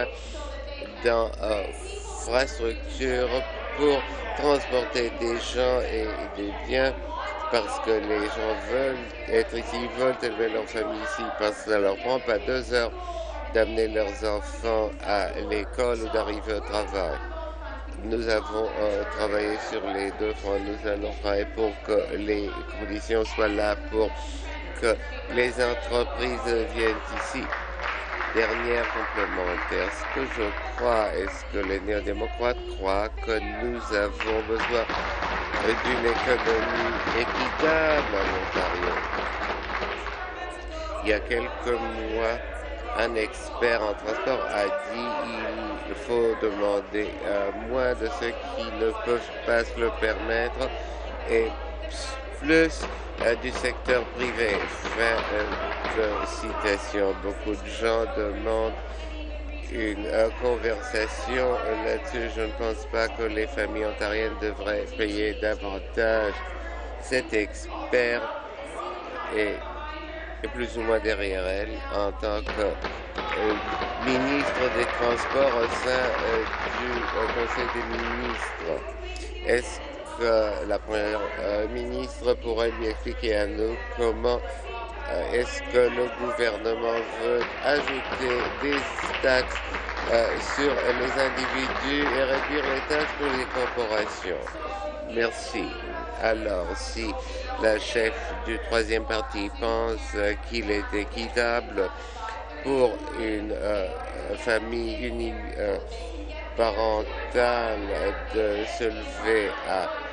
S4: d'infrastructures pour transporter des gens et des biens, parce que les gens veulent être ici, ils veulent élever leur famille ici, parce que ça ne leur prend pas deux heures d'amener leurs enfants à l'école ou d'arriver au travail. Nous avons euh, travaillé sur les deux fronts. Nous allons travailler pour que les conditions soient là, pour que les entreprises viennent ici. Dernière complémentaire, ce que je crois et ce que les néo-démocrates croient, que nous avons besoin d'une économie équitable en Ontario. Il y a quelques mois, un expert en transport a dit qu'il faut demander à moins de ceux qui ne peuvent pas se le permettre et plus euh, du secteur privé. Fin euh, de citation. Beaucoup de gens demandent une euh, conversation euh, là-dessus. Je ne pense pas que les familles ontariennes devraient payer davantage. Cet expert est, est plus ou moins derrière elle en tant que euh, ministre des Transports au sein euh, du euh, Conseil des ministres. Est-ce que la Première euh, ministre pourrait lui expliquer à nous comment euh, est-ce que le gouvernement veut ajouter des taxes euh, sur les individus et réduire les taxes pour les corporations? Merci. Alors, si la chef du troisième parti pense euh, qu'il est équitable pour une euh, famille unie, euh, parentale de se lever à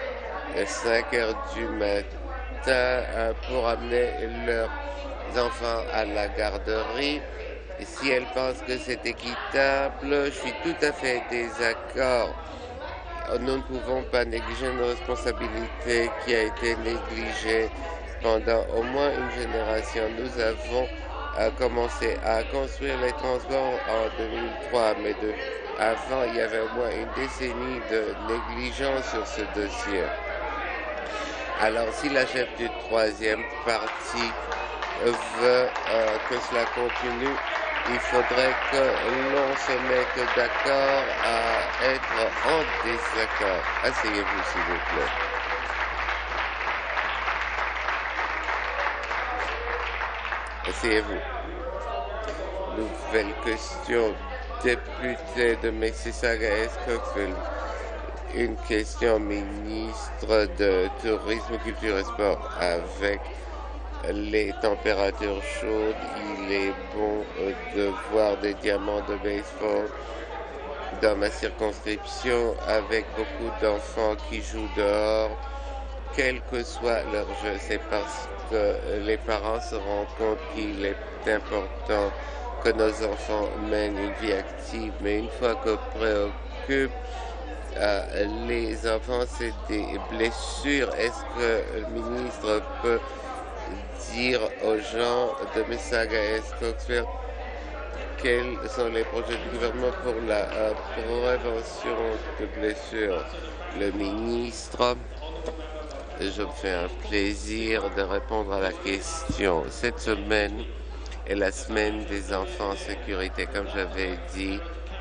S4: cinq heures du matin pour amener leurs enfants à la garderie. Et si elles pensent que c'est équitable, je suis tout à fait désaccord. Nous ne pouvons pas négliger nos responsabilités qui a été négligée pendant au moins une génération. Nous avons euh, commencé à construire les transports en deux mille trois, mais de, avant, il y avait au moins une décennie de négligence sur ce dossier. Alors, si la chef du troisième parti veut euh, que cela continue, il faudrait que l'on se mette d'accord à être en désaccord. Asseyez-vous, s'il vous plaît. Asseyez-vous. Nouvelle question. Député de Mississauga, Escoffield. Une question, ministre de Tourisme, Culture et Sport. Avec les températures chaudes, il est bon de voir des diamants de baseball dans ma circonscription avec beaucoup d'enfants qui jouent dehors, quel que soit leur jeu. C'est parce que les parents se rendent compte qu'il est important que nos enfants mènent une vie active, mais une fois que préoccupe euh, les enfants, c'est des blessures. Est-ce que le ministre peut dire aux gens de Mississauga et Escoffield quels sont les projets du gouvernement pour la euh, prévention de blessures? Le ministre, je me fais un plaisir de répondre à la question. Cette semaine est la semaine des enfants en sécurité. Comme j'avais dit,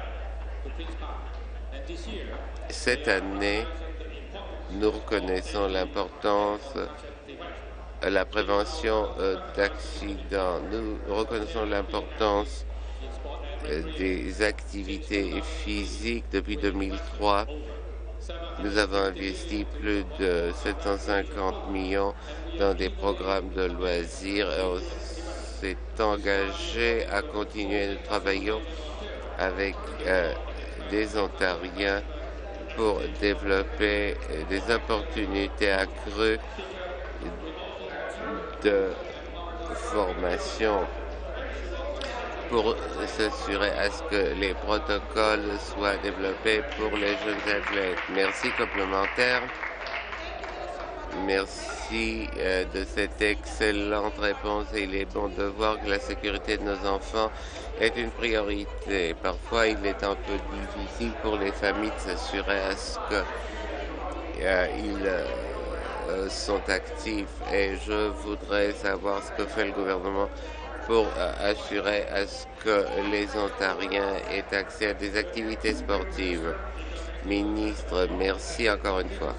S4: cette année, nous reconnaissons l'importance de la prévention euh, d'accidents. Nous reconnaissons l'importance euh, des activités physiques. Depuis deux mille trois, nous avons investi plus de sept cent cinquante millions dans des programmes de loisirs et on s'est engagé à continuer. Nous travaillons avec euh, des Ontariens pour développer des opportunités accrues de formation pour s'assurer à ce que les protocoles soient développés pour les jeunes athlètes. Merci. Complémentaire. Merci euh, de cette excellente réponse. Il est bon de voir que la sécurité de nos enfants est une priorité. Parfois, il est un peu difficile pour les familles de s'assurer à ce qu'ils euh, euh, sont actifs. Et je voudrais savoir ce que fait le gouvernement pour euh, assurer à ce que les Ontariens aient accès à des activités sportives. Ministre, merci encore une fois.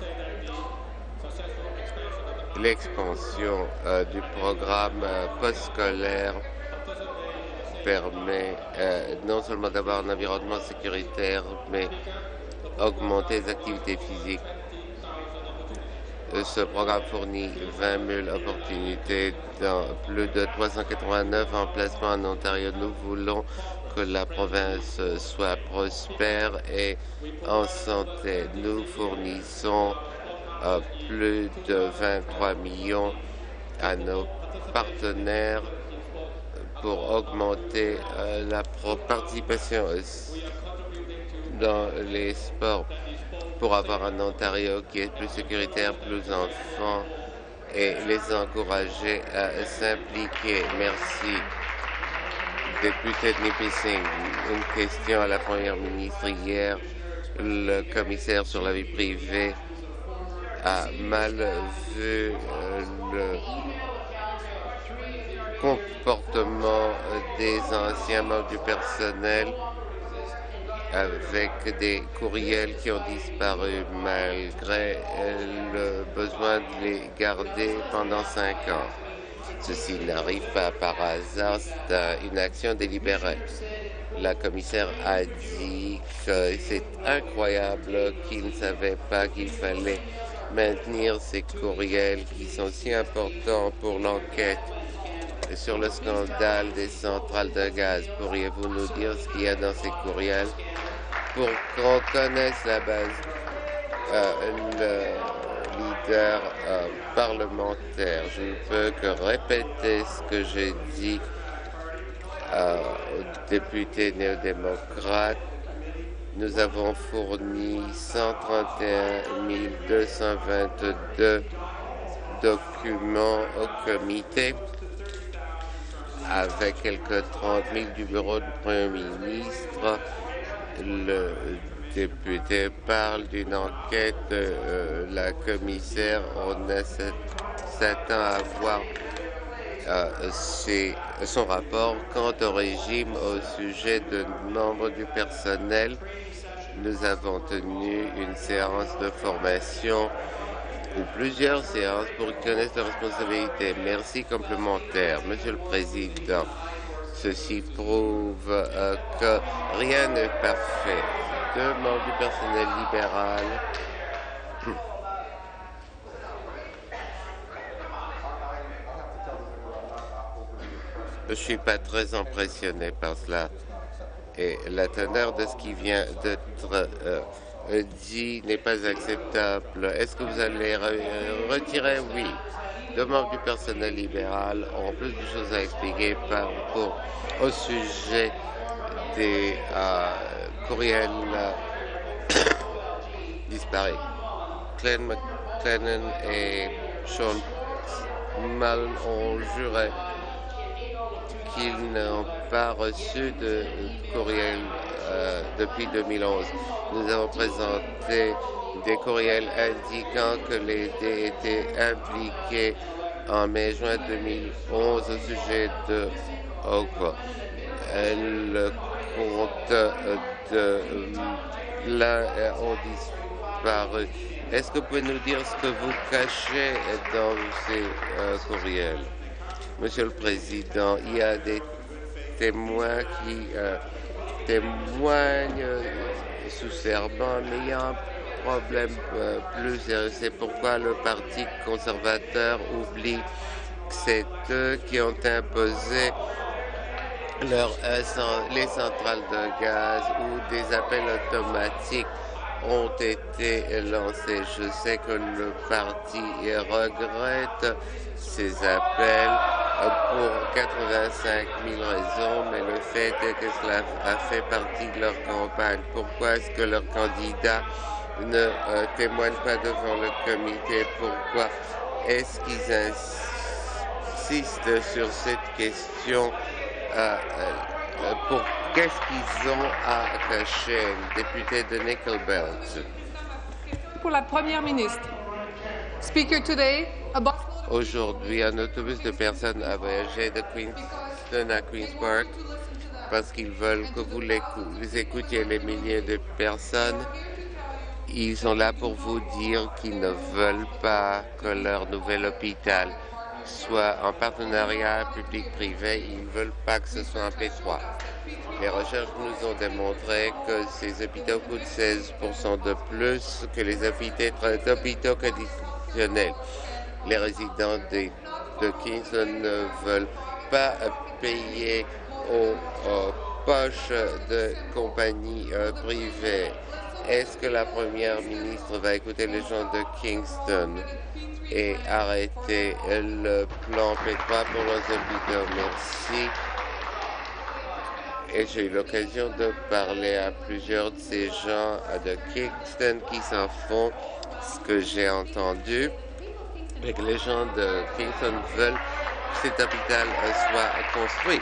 S4: L'expansion euh, du programme euh, postscholaire permet euh, non seulement d'avoir un environnement sécuritaire, mais augmenter les activités physiques. Euh, ce programme fournit vingt mille opportunités dans plus de trois cent quatre-vingt-neuf emplacements en Ontario. Nous voulons que la province soit prospère et en santé. Nous fournissons euh, plus de vingt-trois millions à nos partenaires pour augmenter euh, la participation dans les sports, pour avoir un Ontario qui est plus sécuritaire, plus enfants et les encourager à s'impliquer. Merci. Député de Nipissing, une question à la Première ministre. Hier, le commissaire sur la vie privée a mal vu euh, le comportement des anciens membres du personnel avec des courriels qui ont disparu malgré le besoin de les garder pendant cinq ans. Ceci n'arrive pas par hasard, c'est une action délibérée. La commissaire a dit que c'est incroyable qu'il ne savait pas qu'il fallait maintenir ces courriels qui sont si importants pour l'enquête sur le scandale des centrales de gaz. Pourriez-vous nous dire ce qu'il y a dans ces courriels pour qu'on connaisse la base, euh, leader euh, parlementaire. Je ne peux que répéter ce que j'ai dit euh, aux députés néo-démocrates. Nous avons fourni cent trente et un mille deux cent vingt-deux documents au comité, avec quelques trente mille du bureau du Premier ministre. Le député parle d'une enquête. Euh, la commissaire, on a s'attend à voir euh, ses, son rapport quant au régime au sujet de membres du personnel. Nous avons tenu une séance de formation ou plusieurs séances pour qu'ils connaissent leurs responsabilités. Merci complémentaire. Monsieur le Président, ceci prouve euh, que rien n'est parfait. Deux membres du personnel libéral je ne suis pas très impressionné par cela. Et la teneur de ce qui vient d'être euh, dit n'est pas acceptable. Est-ce que vous allez re retirer? Oui. Deux membres du personnel libéral ont plus de choses à expliquer par rapport au sujet des euh, courriels euh, disparus. Glenn McLennan et Sean Mullen ont juré qu'ils n'ont pas reçu de courriel euh, depuis deux mille onze. Nous avons présenté des courriels indiquant que les D étaient impliqués en mai-juin deux mille onze au sujet de Oakville. Le compte de l'un ont disparu. Est-ce que vous pouvez nous dire ce que vous cachez dans ces euh, courriels? Monsieur le Président, il y a des témoins qui euh, témoignent euh, sous serment, mais il y a un problème euh, plus sérieux. C'est pourquoi le Parti conservateur oublie que c'est eux qui ont imposé leur, euh, les centrales de gaz où des appels automatiques ont été lancés. Je sais que le parti regrette ces appels pour quatre-vingt-cinq mille raisons, mais le fait est que cela a fait partie de leur campagne. Pourquoi est-ce que leurs candidats ne euh, témoignent pas devant le comité? Pourquoi est-ce qu'ils insistent sur cette question? euh, euh, pour Qu'est-ce qu'ils ont à cacher? Le député de Nickel Belt.
S5: Pour la Première ministre. Speaker today, about...
S4: Aujourd'hui, un autobus de personnes a voyagé de Queenston à Queen's Park parce qu'ils veulent que vous les écoutiez, les milliers de personnes. Ils sont là pour vous dire qu'ils ne veulent pas que leur nouvel hôpital soit en partenariat public-privé. Ils ne veulent pas que ce soit un P trois. Les recherches nous ont démontré que ces hôpitaux coûtent seize pour cent de plus que les hôpitaux traditionnels. Les résidents de, de Kingston ne veulent pas payer aux, aux poches de compagnies euh, privées. Est-ce que la première ministre va écouter les gens de Kingston et arrêter le plan P trois pour leurs hôpitaux? Merci. Et j'ai eu l'occasion de parler à plusieurs de ces gens de Kingston qui s'en font. Ce que j'ai entendu, et que les gens de Kingston veulent que cet hôpital soit construit.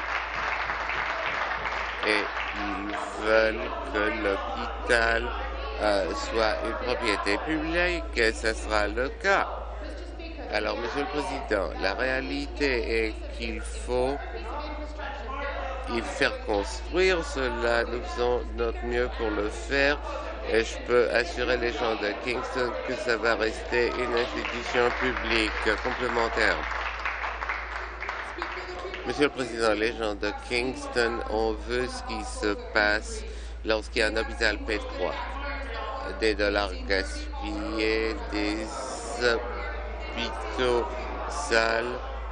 S4: Et ils veulent que l'hôpital euh, soit une propriété publique, et ce sera le cas. Alors, Monsieur le Président, la réalité est qu'il faut y faire construire cela. Nous faisons notre mieux pour le faire. Et je peux assurer les gens de Kingston que ça va rester une institution publique complémentaire. Monsieur le Président, les gens de Kingston ont vu ce qui se passe lorsqu'il y a un hôpital P trois. Des dollars gaspillés, des hôpitaux sales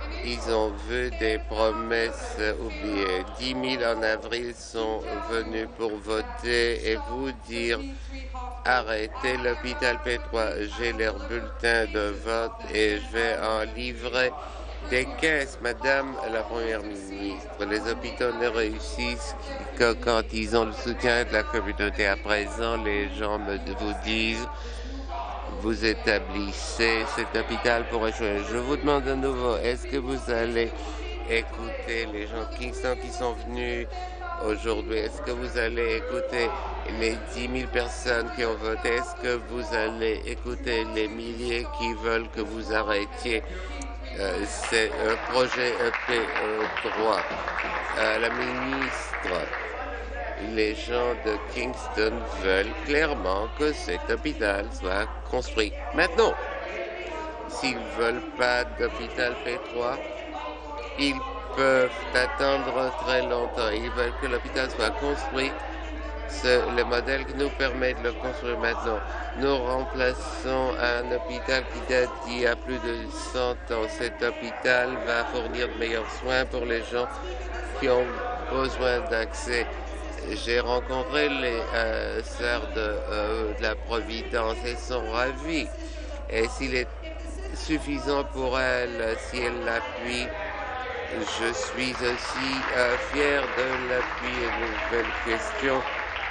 S4: ils ont vu des promesses oubliées. dix mille en avril sont venus pour voter et vous dire arrêtez l'hôpital P trois. J'ai leur bulletin de vote et je vais en livrer des caisses, Madame la Première ministre. Les hôpitaux ne réussissent que quand ils ont le soutien de la communauté. À présent, les gens me, vous disent vous établissez cet hôpital pour échouer. Je vous demande de nouveau, est-ce que vous allez écouter les gens de Kingston qui sont venus aujourd'hui? Est-ce que vous allez écouter les dix mille personnes qui ont voté? Est-ce que vous allez écouter les milliers qui veulent que vous arrêtiez euh, ces euh, projets P trois? Euh, la ministre, les gens de Kingston veulent clairement que cet hôpital soit construit. Maintenant, s'ils ne veulent pas d'hôpital P trois, ils peuvent attendre très longtemps. Ils veulent que l'hôpital soit construit. C'est le modèle qui nous permet de le construire maintenant. Nous remplaçons un hôpital qui date d'il y a plus de cent ans. Cet hôpital va fournir de meilleurs soins pour les gens qui ont besoin d'accès. J'ai rencontré les euh, sœurs de, euh, de la Providence. Elles sont ravies. Et s'il est suffisant pour elles, si elles l'appuient, je suis aussi euh, fier de l'appui. Une nouvelle question.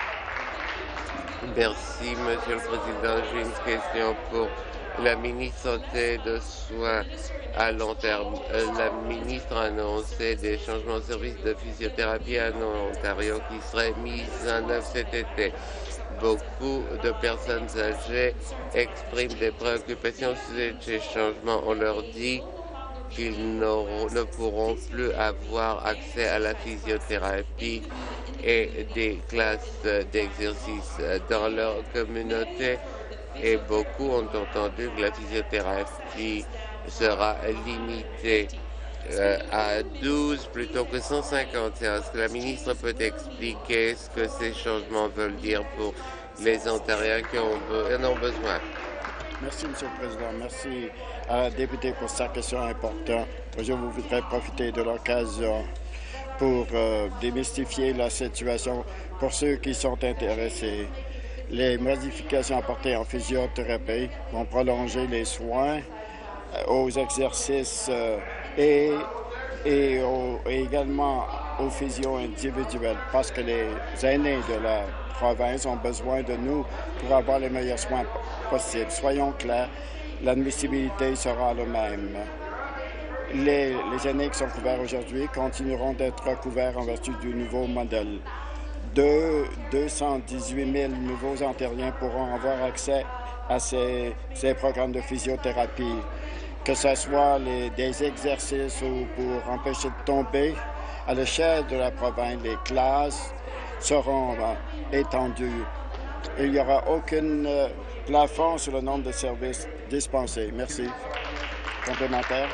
S4: Merci, Monsieur le Président. J'ai une question pour la ministre Santé de Soins à long terme. La ministre a annoncé des changements de services de physiothérapie en Ontario qui seraient mis en œuvre cet été. Beaucoup de personnes âgées expriment des préoccupations sur ces changements. On leur dit qu'ils ne pourront plus avoir accès à la physiothérapie et des classes d'exercice dans leur communauté. Et beaucoup ont entendu que la physiothérapie sera limitée euh, à douze plutôt que cent cinquante séances. Est-ce que la ministre peut expliquer ce que ces changements veulent dire pour les Ontariens qui ont, en ont besoin?
S1: Merci, Monsieur le Président. Merci à la députée pour sa question importante. Je voudrais profiter de l'occasion pour euh, démystifier la situation pour ceux qui sont intéressés. Les modifications apportées en physiothérapie vont prolonger les soins aux exercices euh, et, et, au, et également aux physios individuels parce que les aînés de la province ont besoin de nous pour avoir les meilleurs soins possibles. Soyons clairs, l'admissibilité sera le même. Les, les aînés qui sont couverts aujourd'hui continueront d'être couverts en vertu du nouveau modèle. De deux cent dix-huit mille nouveaux Ontariens pourront avoir accès à ces, ces programmes de physiothérapie, que ce soit les, des exercices ou pour empêcher de tomber. À l'échelle de la province, les classes seront euh, étendues. Il n'y aura aucun euh, plafond sur le nombre de services dispensés. Merci. Complémentaire.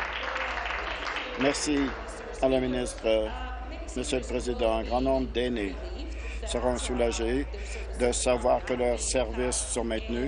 S1: Merci à la ministre. Euh, Monsieur le Président, un grand nombre d'aînés seront soulagés de savoir que leurs services sont maintenus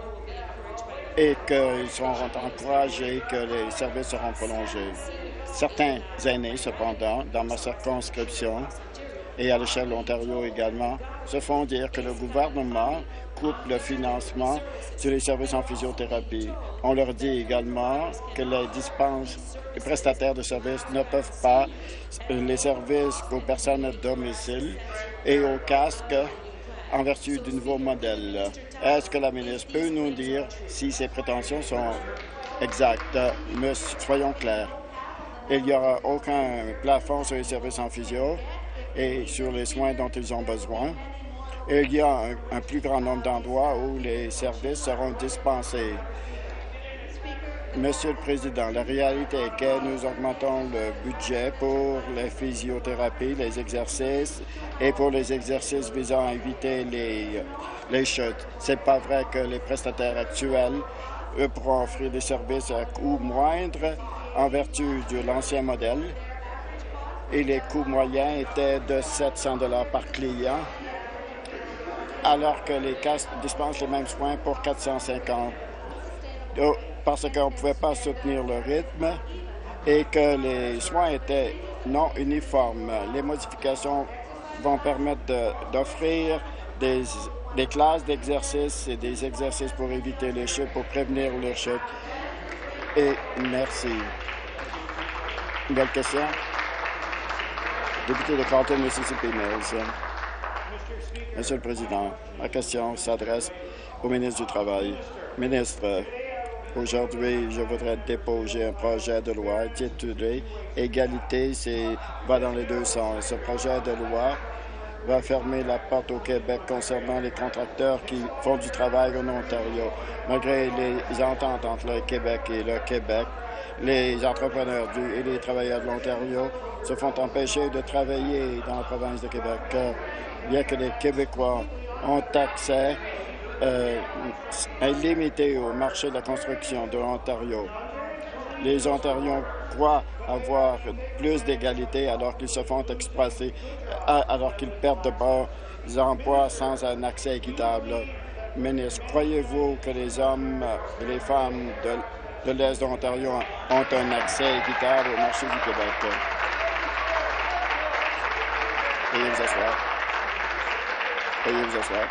S1: et qu'ils seront encouragés que les services seront prolongés. Certains aînés, cependant, dans ma circonscription et à l'échelle de l'Ontario également, se font dire que le gouvernement coupe le financement sur les services en physiothérapie. On leur dit également que les dispenses, les prestataires de services ne peuvent pas les services aux personnes à domicile et aux casques en vertu du nouveau modèle. Est-ce que la ministre peut nous dire si ces prétentions sont exactes? Mais soyons clairs. Il n'y aura aucun plafond sur les services en physio et sur les soins dont ils ont besoin. Et il y a un, un plus grand nombre d'endroits où les services seront dispensés. Monsieur le Président, la réalité est que nous augmentons le budget pour les physiothérapies, les exercices et pour les exercices visant à éviter les, les chutes. Ce n'est pas vrai que les prestataires actuels eux, pourront offrir des services à coût moindre en vertu de l'ancien modèle et les coûts moyens étaient de sept cents dollars par client, alors que les casques dispensent les mêmes soins pour quatre cent cinquante dollars. Parce qu'on ne pouvait pas soutenir le rythme, et que les soins étaient non uniformes. Les modifications vont permettre d'offrir des, des classes d'exercices et des exercices pour éviter les chutes, pour prévenir les chutes. Et merci. Une belle question. Député de Carlton, Mississippi Mills. Monsieur le Président, ma question s'adresse au ministre du Travail. Ministre, aujourd'hui, je voudrais déposer un projet de loi intitulé « Égalité, c'est va dans les deux sens ». Ce projet de loi va fermer la porte au Québec concernant les contracteurs qui font du travail en Ontario. Malgré les ententes entre le Québec et le Québec, les entrepreneurs du, et les travailleurs de l'Ontario se font empêcher de travailler dans la province de Québec, bien que les Québécois ont accès euh, illimité au marché de la construction de l'Ontario. Les Ontariens croient avoir plus d'égalité alors qu'ils se font exploiter, alors qu'ils perdent de bons emplois sans un accès équitable. Ministre, croyez-vous que les hommes et les femmes de, de l'Est de l'Ontario ont un accès équitable au marché du Québec? Veuillez vous asseoir. Veuillez vous asseoir.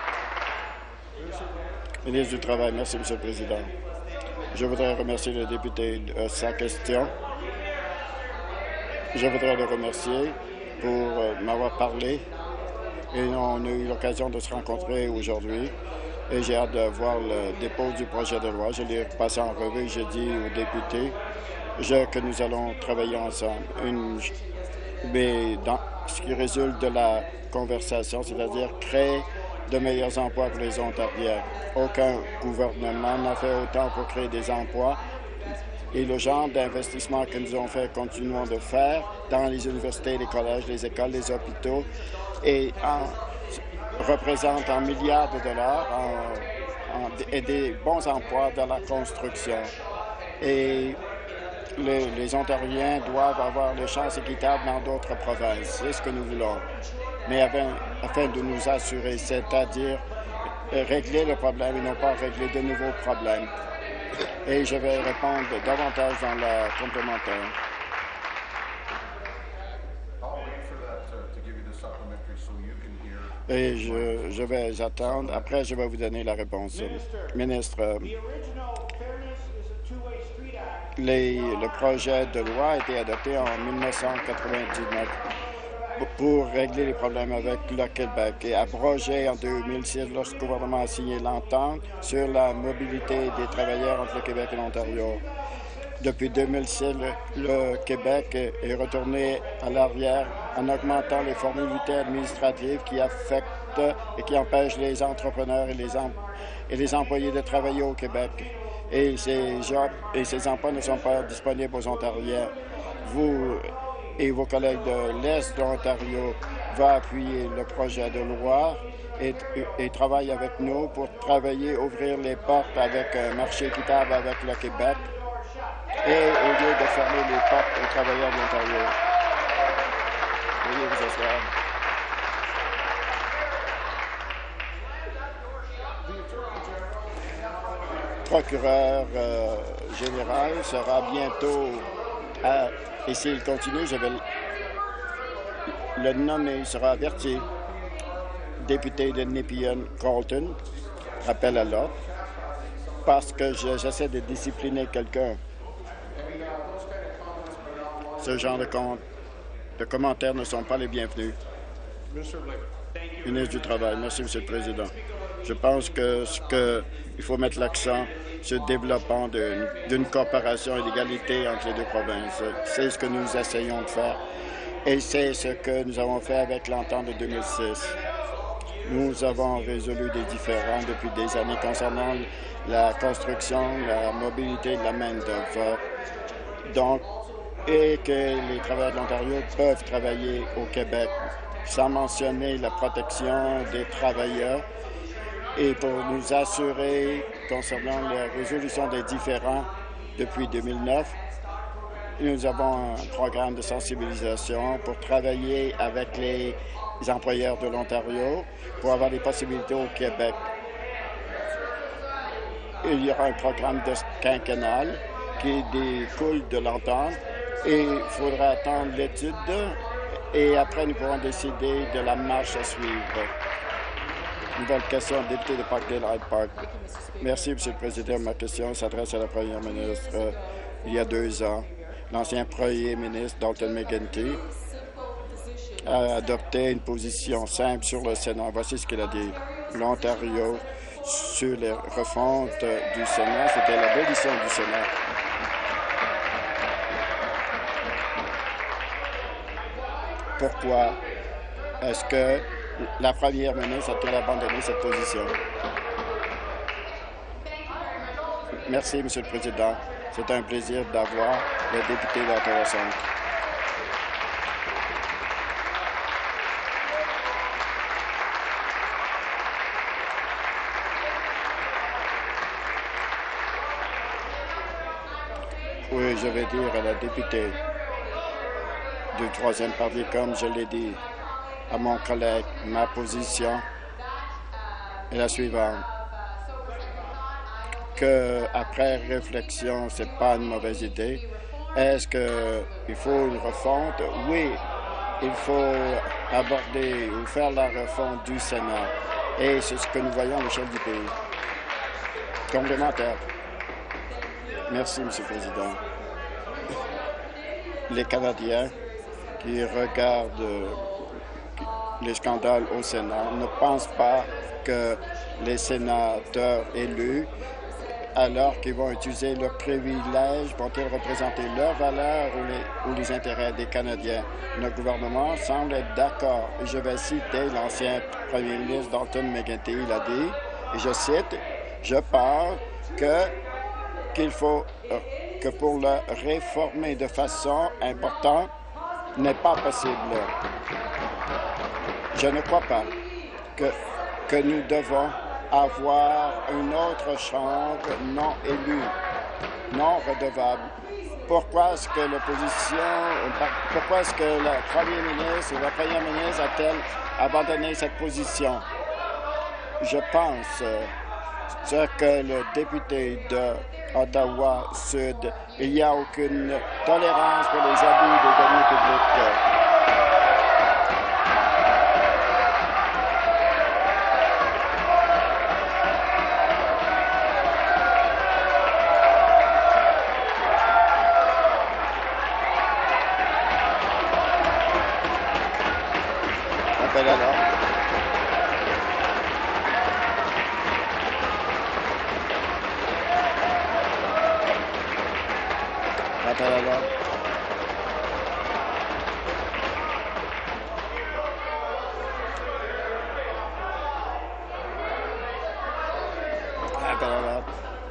S1: Ministre du Travail, merci, Monsieur le Président. Je voudrais remercier le député de sa question. Je voudrais le remercier pour euh, m'avoir parlé. Et on a eu l'occasion de se rencontrer aujourd'hui. Et j'ai hâte de voir le dépôt du projet de loi. Je l'ai passé en revue. J'ai dit aux députés je, que nous allons travailler ensemble. Une, mais dans ce qui résulte de la conversation, c'est-à-dire créer de meilleurs emplois pour les Ontariens. Aucun gouvernement n'a fait autant pour créer des emplois et le genre d'investissement que nous avons fait, continuons de faire dans les universités, les collèges, les écoles, les hôpitaux et en, représente en milliards de dollars en, en, et des bons emplois dans la construction. Et les, les Ontariens doivent avoir les chances équitables dans d'autres provinces. C'est ce que nous voulons. Mais afin, afin de nous assurer, c'est-à-dire régler le problème et non pas régler de nouveaux problèmes. Et je vais répondre davantage dans la complémentaire. Et je, je vais attendre. Après, je vais vous donner la réponse. Ministre, les, le projet de loi a été adopté en mille neuf cent quatre-vingt-dix-neuf pour régler les problèmes avec le Québec et abrogé en deux mille six lorsque le gouvernement a signé l'entente sur la mobilité des travailleurs entre le Québec et l'Ontario. Depuis deux mille six, le, le Québec est retourné à l'arrière en augmentant les formalités administratives qui affectent et qui empêchent les entrepreneurs et les, em et les employés de travailler au Québec. Et ces jobs et ces emplois ne sont pas disponibles aux Ontariens. Vous et vos collègues de l'Est de l'Ontario vont appuyer le projet de loi et, et travailler avec nous pour travailler, ouvrir les portes avec un marché équitable avec le Québec et au lieu de fermer les portes aux travailleurs de l'Ontario. Veuillez vous asseoir. Procureur euh, général sera bientôt à... Et s'il continue, je vais le nommer, il sera averti. Député de Nepean-Carleton, rappel à l'ordre, parce que j'essaie de discipliner quelqu'un. Ce genre de, com de commentaires ne sont pas les bienvenus. Ministre du Travail, merci, Monsieur le Président. Je pense que ce que il faut mettre l'accent sur le développement d'une coopération et d'égalité entre les deux provinces. C'est ce que nous essayons de faire et c'est ce que nous avons fait avec l'entente de deux mille six. Nous avons résolu des différends depuis des années concernant la construction, la mobilité de la main-d'œuvre. Donc, et que les travailleurs de l'Ontario peuvent travailler au Québec, sans mentionner la protection des travailleurs et pour nous assurer concernant la résolution des différends depuis deux mille neuf, nous avons un programme de sensibilisation pour travailler avec les employeurs de l'Ontario pour avoir des possibilités au Québec. Il y aura un programme de quinquennal qui découle de l'entente et il faudra attendre l'étude et après nous pourrons décider de la marche à suivre. Nouvelle question, député de Parkdale Hyde Park. Merci, M. le Président. Ma question s'adresse à la Première ministre. Euh, il y a deux ans, l'ancien Premier ministre Dalton McGuinty a adopté une position simple sur le Sénat. Voici ce qu'il a dit. L'Ontario, sur les refontes du Sénat, c'était l'abolition du Sénat. Pourquoi est-ce que la Première ministre a-t-elle abandonné cette position? Merci, M. le Président. C'est un plaisir d'avoir le député d'Ottawa-Centre. Oui, je vais dire à la députée du troisième parti, comme je l'ai dit à mon collègue, ma position est la suivante. Que après réflexion, ce n'est pas une mauvaise idée. Est-ce qu'il faut une refonte? Oui, il faut aborder ou faire la refonte du Sénat. Et c'est ce que nous voyons à l'échelle du pays. Complémentaire. Merci, M. le Président. Les Canadiens qui regardent les scandales au Sénat ne pensent pas que les sénateurs élus, alors qu'ils vont utiliser leurs privilèges, vont-ils représenter leurs valeurs ou les, ou les intérêts des Canadiens. Notre gouvernement semble être d'accord. Et je vais citer l'ancien premier ministre Dalton McGuinty. Il a dit, et je cite, « Je pense que qu'il faut euh, que pour le réformer de façon importante n'est pas possible. » Je ne crois pas que, que nous devons avoir une autre chambre non élue, non redevable. Pourquoi est-ce que l'opposition, pourquoi est-ce que le Premier ministre ou la Première ministre a-t-elle abandonné cette position? Je pense euh, ce que le député de Ottawa-Sud, il n'y a aucune tolérance pour les abus des deniers publics. Rappel à l'ordre. Rappel à l'ordre. Rappel à l'ordre.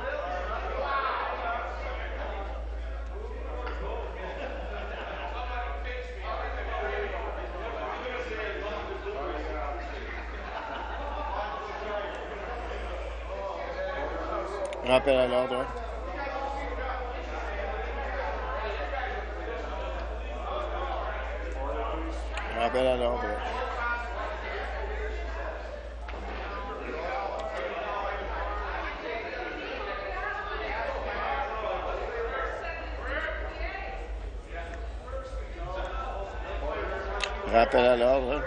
S1: Rappel à l'ordre. Rappel à l'ordre. Rappel à l'ordre.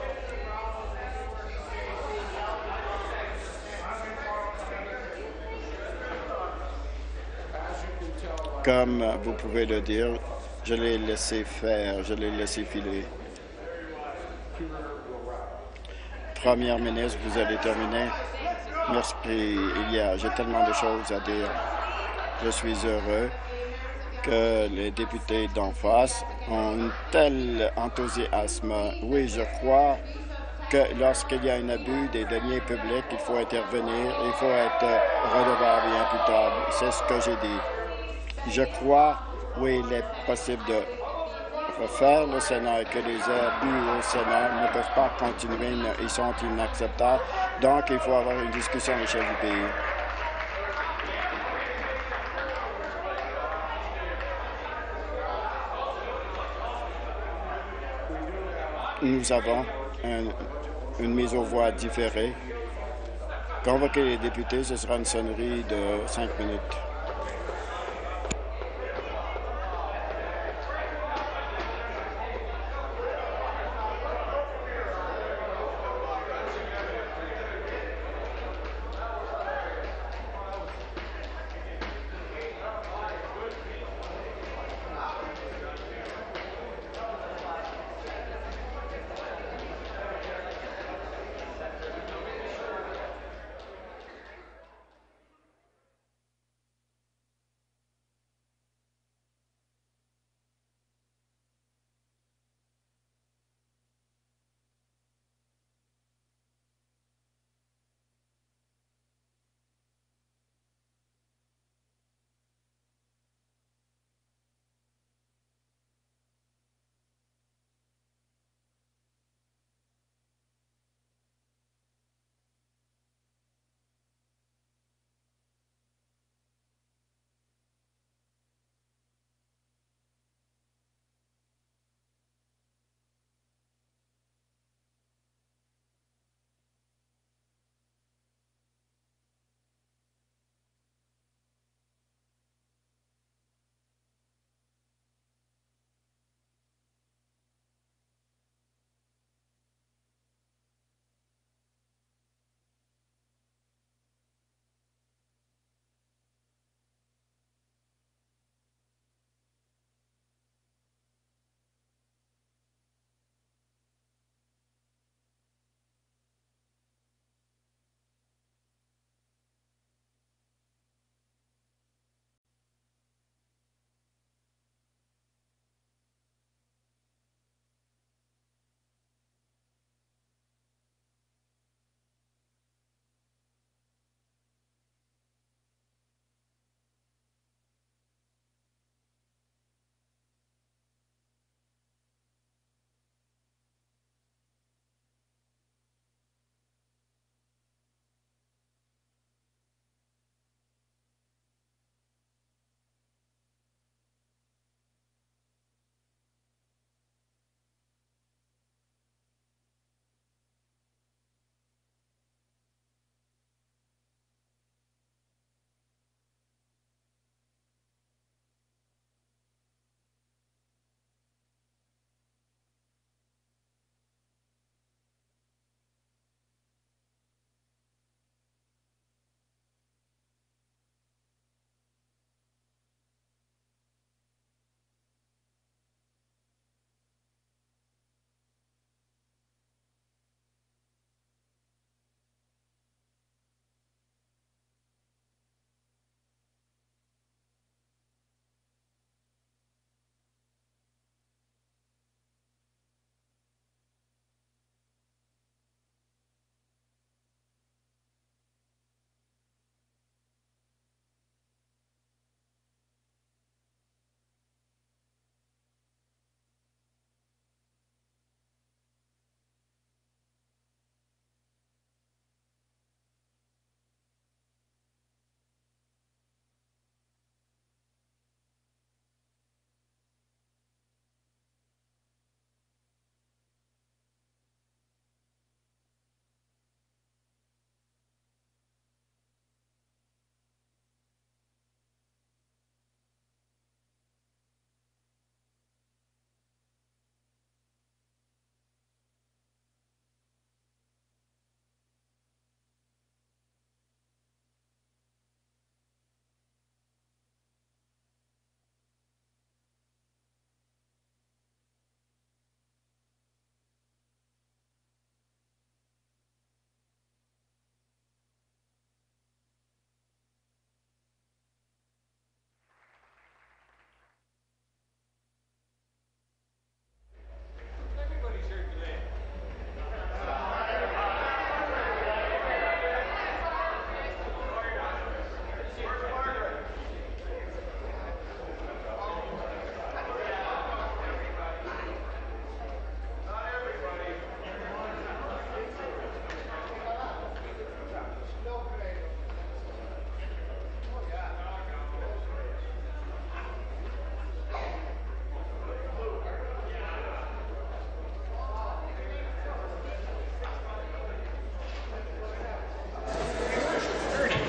S1: Comme vous pouvez le dire, je l'ai laissé faire, je l'ai laissé filer. Première ministre, vous allez terminer. Merci. Il y a, j'ai tellement de choses à dire. Je suis heureux que les députés d'en face ont un tel enthousiasme. Oui, je crois que lorsqu'il y a un abus des deniers publics, il faut intervenir, il faut être redevable et imputable. C'est ce que j'ai dit. Je crois, oui, il est possible de refaire le Sénat et que les abus au Sénat ne peuvent pas continuer, ils sont inacceptables. Donc, il faut avoir une discussion à l'échelle du pays. Nous avons un, une mise aux voix différée. Convoquer les députés, ce sera une sonnerie de cinq minutes.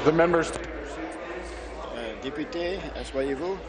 S6: The members.
S1: Euh, député, asseyez-vous.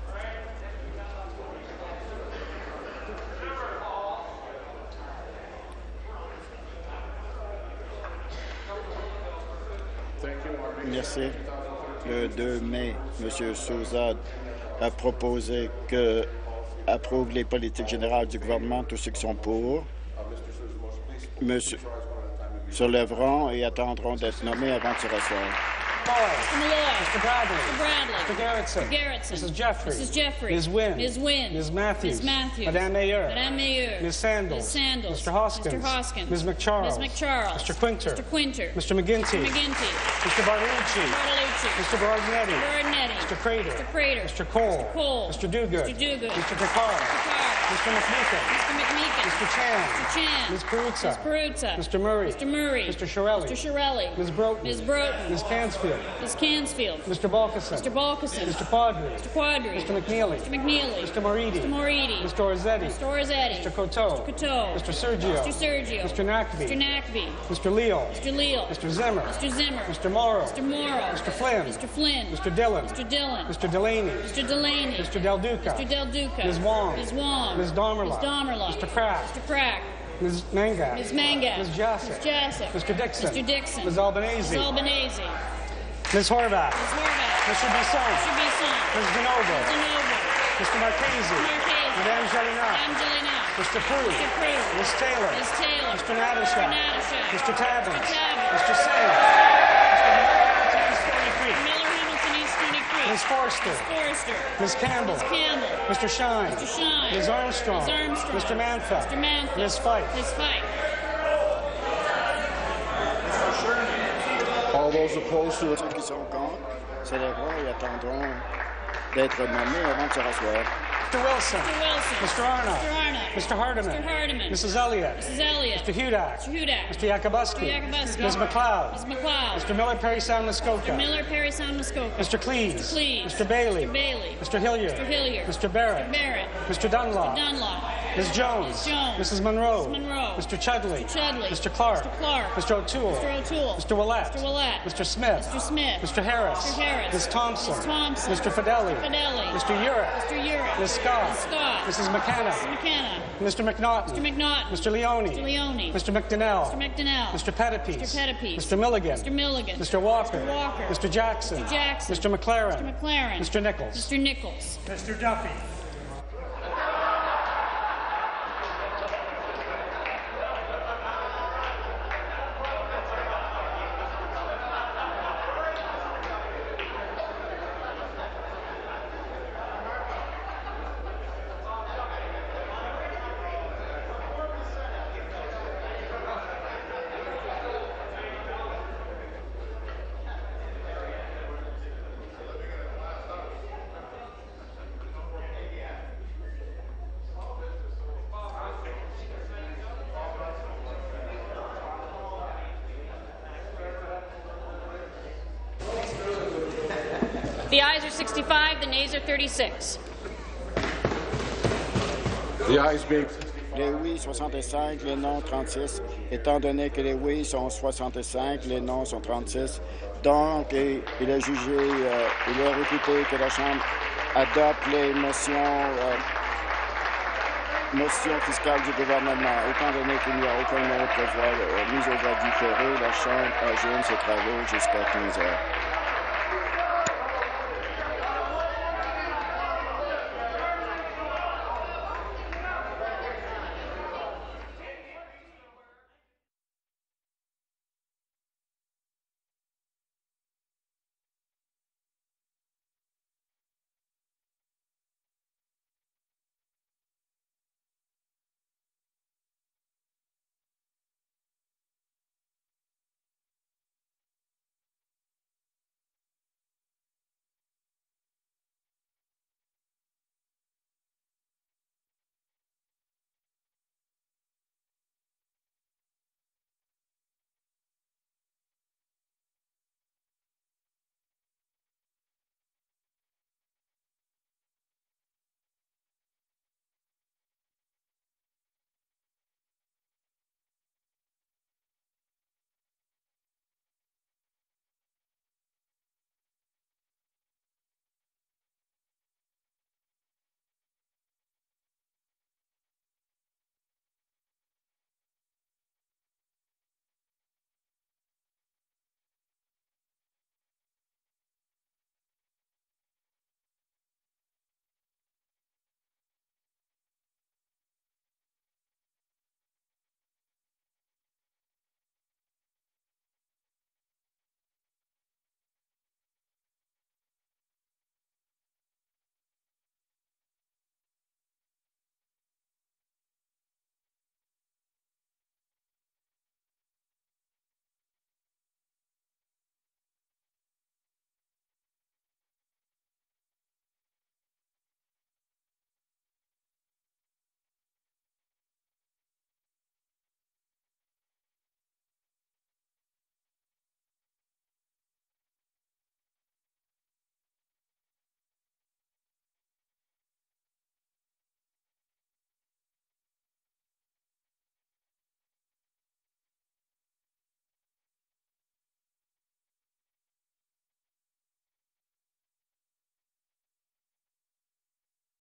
S1: Merci. Le deux mai, M. Souza a proposé que approuve les politiques générales du gouvernement, tous ceux qui sont pour. Monsieur se lèveront et attendront d'être nommés avant de se rasseoir.
S7: Mister Malloy.
S8: Mister Bradley.
S7: Mister Bradley.
S8: Mister Garrettson.
S7: Mister Garrettson.
S8: Missus Jeffrey.
S7: Missus Jeffrey.
S8: Miz Wynne.
S7: Miz Wynne.
S8: Miz Matthews.
S7: Miz Matthews.
S8: Madame Mayor.
S7: Madame Mayor.
S8: Miz Sandals.
S7: Miz Sandals.
S8: Mister Hoskins.
S7: Mister Hoskins.
S8: Miz McCharles.
S7: Miz McCharles.
S8: Mister Quinter.
S7: Mister Quinter.
S8: Mister McGinty.
S7: Mister McGinty.
S8: Mister Bartolucci.
S7: Bartolucci.
S8: Mister Bardinetti.
S7: Bardinetti.
S8: Mister Crater.
S7: Mister Crater.
S8: Mister Cole.
S7: Mister Cole.
S8: Mister Duguid.
S7: Mister Duguid.
S8: Mister Takar. Mister McMeekin.
S7: Mister McMeekin.
S8: Mister Chan.
S7: Mister Chan.
S8: Miz Peruzza.
S7: Miz Peruzza.
S8: Mister Murray.
S7: Mister Murray.
S8: Mister Shirelli.
S7: Mister Shirelli.
S8: Miz Broughton.
S7: Miz Broughton.
S8: Miz Cansfield.
S7: Miz Cansfield.
S8: Mister Balkison.
S7: Mister Balkison.
S8: Mister Quadri.
S7: Mister Quadri.
S8: Mister McNeely.
S7: Mister McNeely.
S8: Mister Moridi.
S7: Mister Moridi.
S8: Mister Orzetti.
S7: Mister Orzetti.
S8: Mister Coteau.
S7: Mister Coteau.
S8: Mister Sergio.
S7: Mister Sergio.
S8: Mister Nackby.
S7: Mister Nackby.
S8: Mister Leal.
S7: Mister Leal.
S8: Mister Zimmer.
S7: Mister Zimmer.
S8: Mister Morrow.
S7: Mister Morrow.
S8: Mister Flynn.
S7: Mister Flynn.
S8: Mister Dillon.
S7: Mister Dillon.
S8: Mister Delaney.
S7: Mister Delaney.
S8: Mister Del Duca.
S7: Mister Del Duca.
S8: Miz Wong.
S7: Miz Wong.
S8: Miz Domerla.
S7: Miz Domerla.
S8: Mister Crack.
S7: Mister Crack.
S8: Miz Mangas.
S7: Miz Mangas.
S8: Miz Jassy.
S7: Miz Jassy.
S8: Mister Dixon.
S7: Mister Dixon.
S8: Miz Albanese.
S7: Miz Albanese.
S8: Miz Horvath.
S7: Miz Horvath.
S8: Mister Bisson.
S7: Mister Bisson.
S8: Miz DeNovo.
S7: Miz DeNovo.
S8: Mister Marchese.
S7: Marchese.
S8: Madame Jalina.
S7: Madame Jalina.
S8: Mister Prue.
S7: Mister Prue.
S8: Miz Taylor.
S7: Miz Taylor.
S8: Mister Natashak.
S7: Mister Natashak.
S8: Mister Tabbins.
S7: Mister Tabbins.
S8: Mister Singh. Mister Miller Hamilton,
S7: Miller Hamilton, East Stony Creek.
S8: Miz Forster.
S7: Forrester.
S8: Miz Campbell.
S7: Miz Campbell.
S8: Mister Shine.
S7: Mister Shine.
S8: Miz Armstrong.
S7: Miz Armstrong.
S8: Mister Mantha.
S7: Mister Mantha.
S8: Miz Fife.
S7: Miz Fife.
S1: All those opposed to ceux qui sont contre se lèveront et attendront d'être nommés avant de se rasseoir.
S8: Mister Wilson.
S7: Mister Wilson.
S8: Mister Arnott.
S7: Mister Arnott.
S8: Mister Hardiman.
S7: Mister Hardiman.
S8: Missus Elliott.
S7: Missus Elliott.
S8: Mister Hudak.
S7: Mister Hudak.
S8: Mister Yakubuski.
S7: Mister Yakubuski.
S8: Miz McLeod.
S7: Miz McLeod.
S8: Mister Miller Perry Sound Muskoka.
S7: Mister Miller, Perry Sound, Muskoka.
S8: Mister Cleese.
S7: Mister Cleese.
S8: Mister Bailey.
S7: Mister Bailey.
S8: Mister Hilliard.
S7: Mister Hilliard.
S8: Mister Barrett.
S7: Mister Barrett.
S8: Mister Dunlop.
S7: Mister Dunlop.
S8: Miz Jones.
S7: Miz Jones.
S8: Missus Monroe.
S7: Miz Monroe.
S8: Mister Chudley.
S7: Mister Chudley.
S8: Mister Clark.
S7: Mister Clark.
S8: Mister O'Toole.
S7: Mister O'Toole.
S8: Mister Willett.
S7: Mister Willett.
S8: Mister Smith.
S7: Mister Smith.
S8: Mister Harris.
S7: Mister Harris.
S8: Miz Thompson.
S7: Miz Thompson.
S8: Mister Fidelli.
S7: Fidelli.
S8: Mister Urick.
S7: Mister Urick.
S8: Miz Scott.
S7: Miz Scott.
S8: Missus McKenna.
S7: Mister McKenna.
S8: Mister McNaughton.
S7: Mister McNaughton.
S8: Mister Leone.
S7: Mister Leone.
S8: Mister McDonnell.
S7: Mister McDonnell.
S8: Mister Pettipies.
S7: Mister Pettipies.
S8: Mister Milligan.
S7: Mister Milligan.
S8: Mister Walker.
S7: Mister Walker.
S8: Mister Jackson.
S7: Mister Jackson.
S8: Mister McLaren.
S7: Mister McLaren.
S8: Mister Nichols.
S7: Mister Nichols.
S8: Mister Duffy.
S7: The ayes are sixty-five, the nays are thirty-six.
S6: The ayes being.
S1: Les oui soixante-cinq, les non trente-six. Étant donné que les oui sont soixante-cinq, les non sont trente-six, donc il, il a jugé, euh, il est réputé que la Chambre adopte les motions, euh, motions fiscales du gouvernement. Étant donné qu'il n'y a aucune autre voie euh, mise au voie différée, la Chambre ajoute ses travaux jusqu'à quinze heures.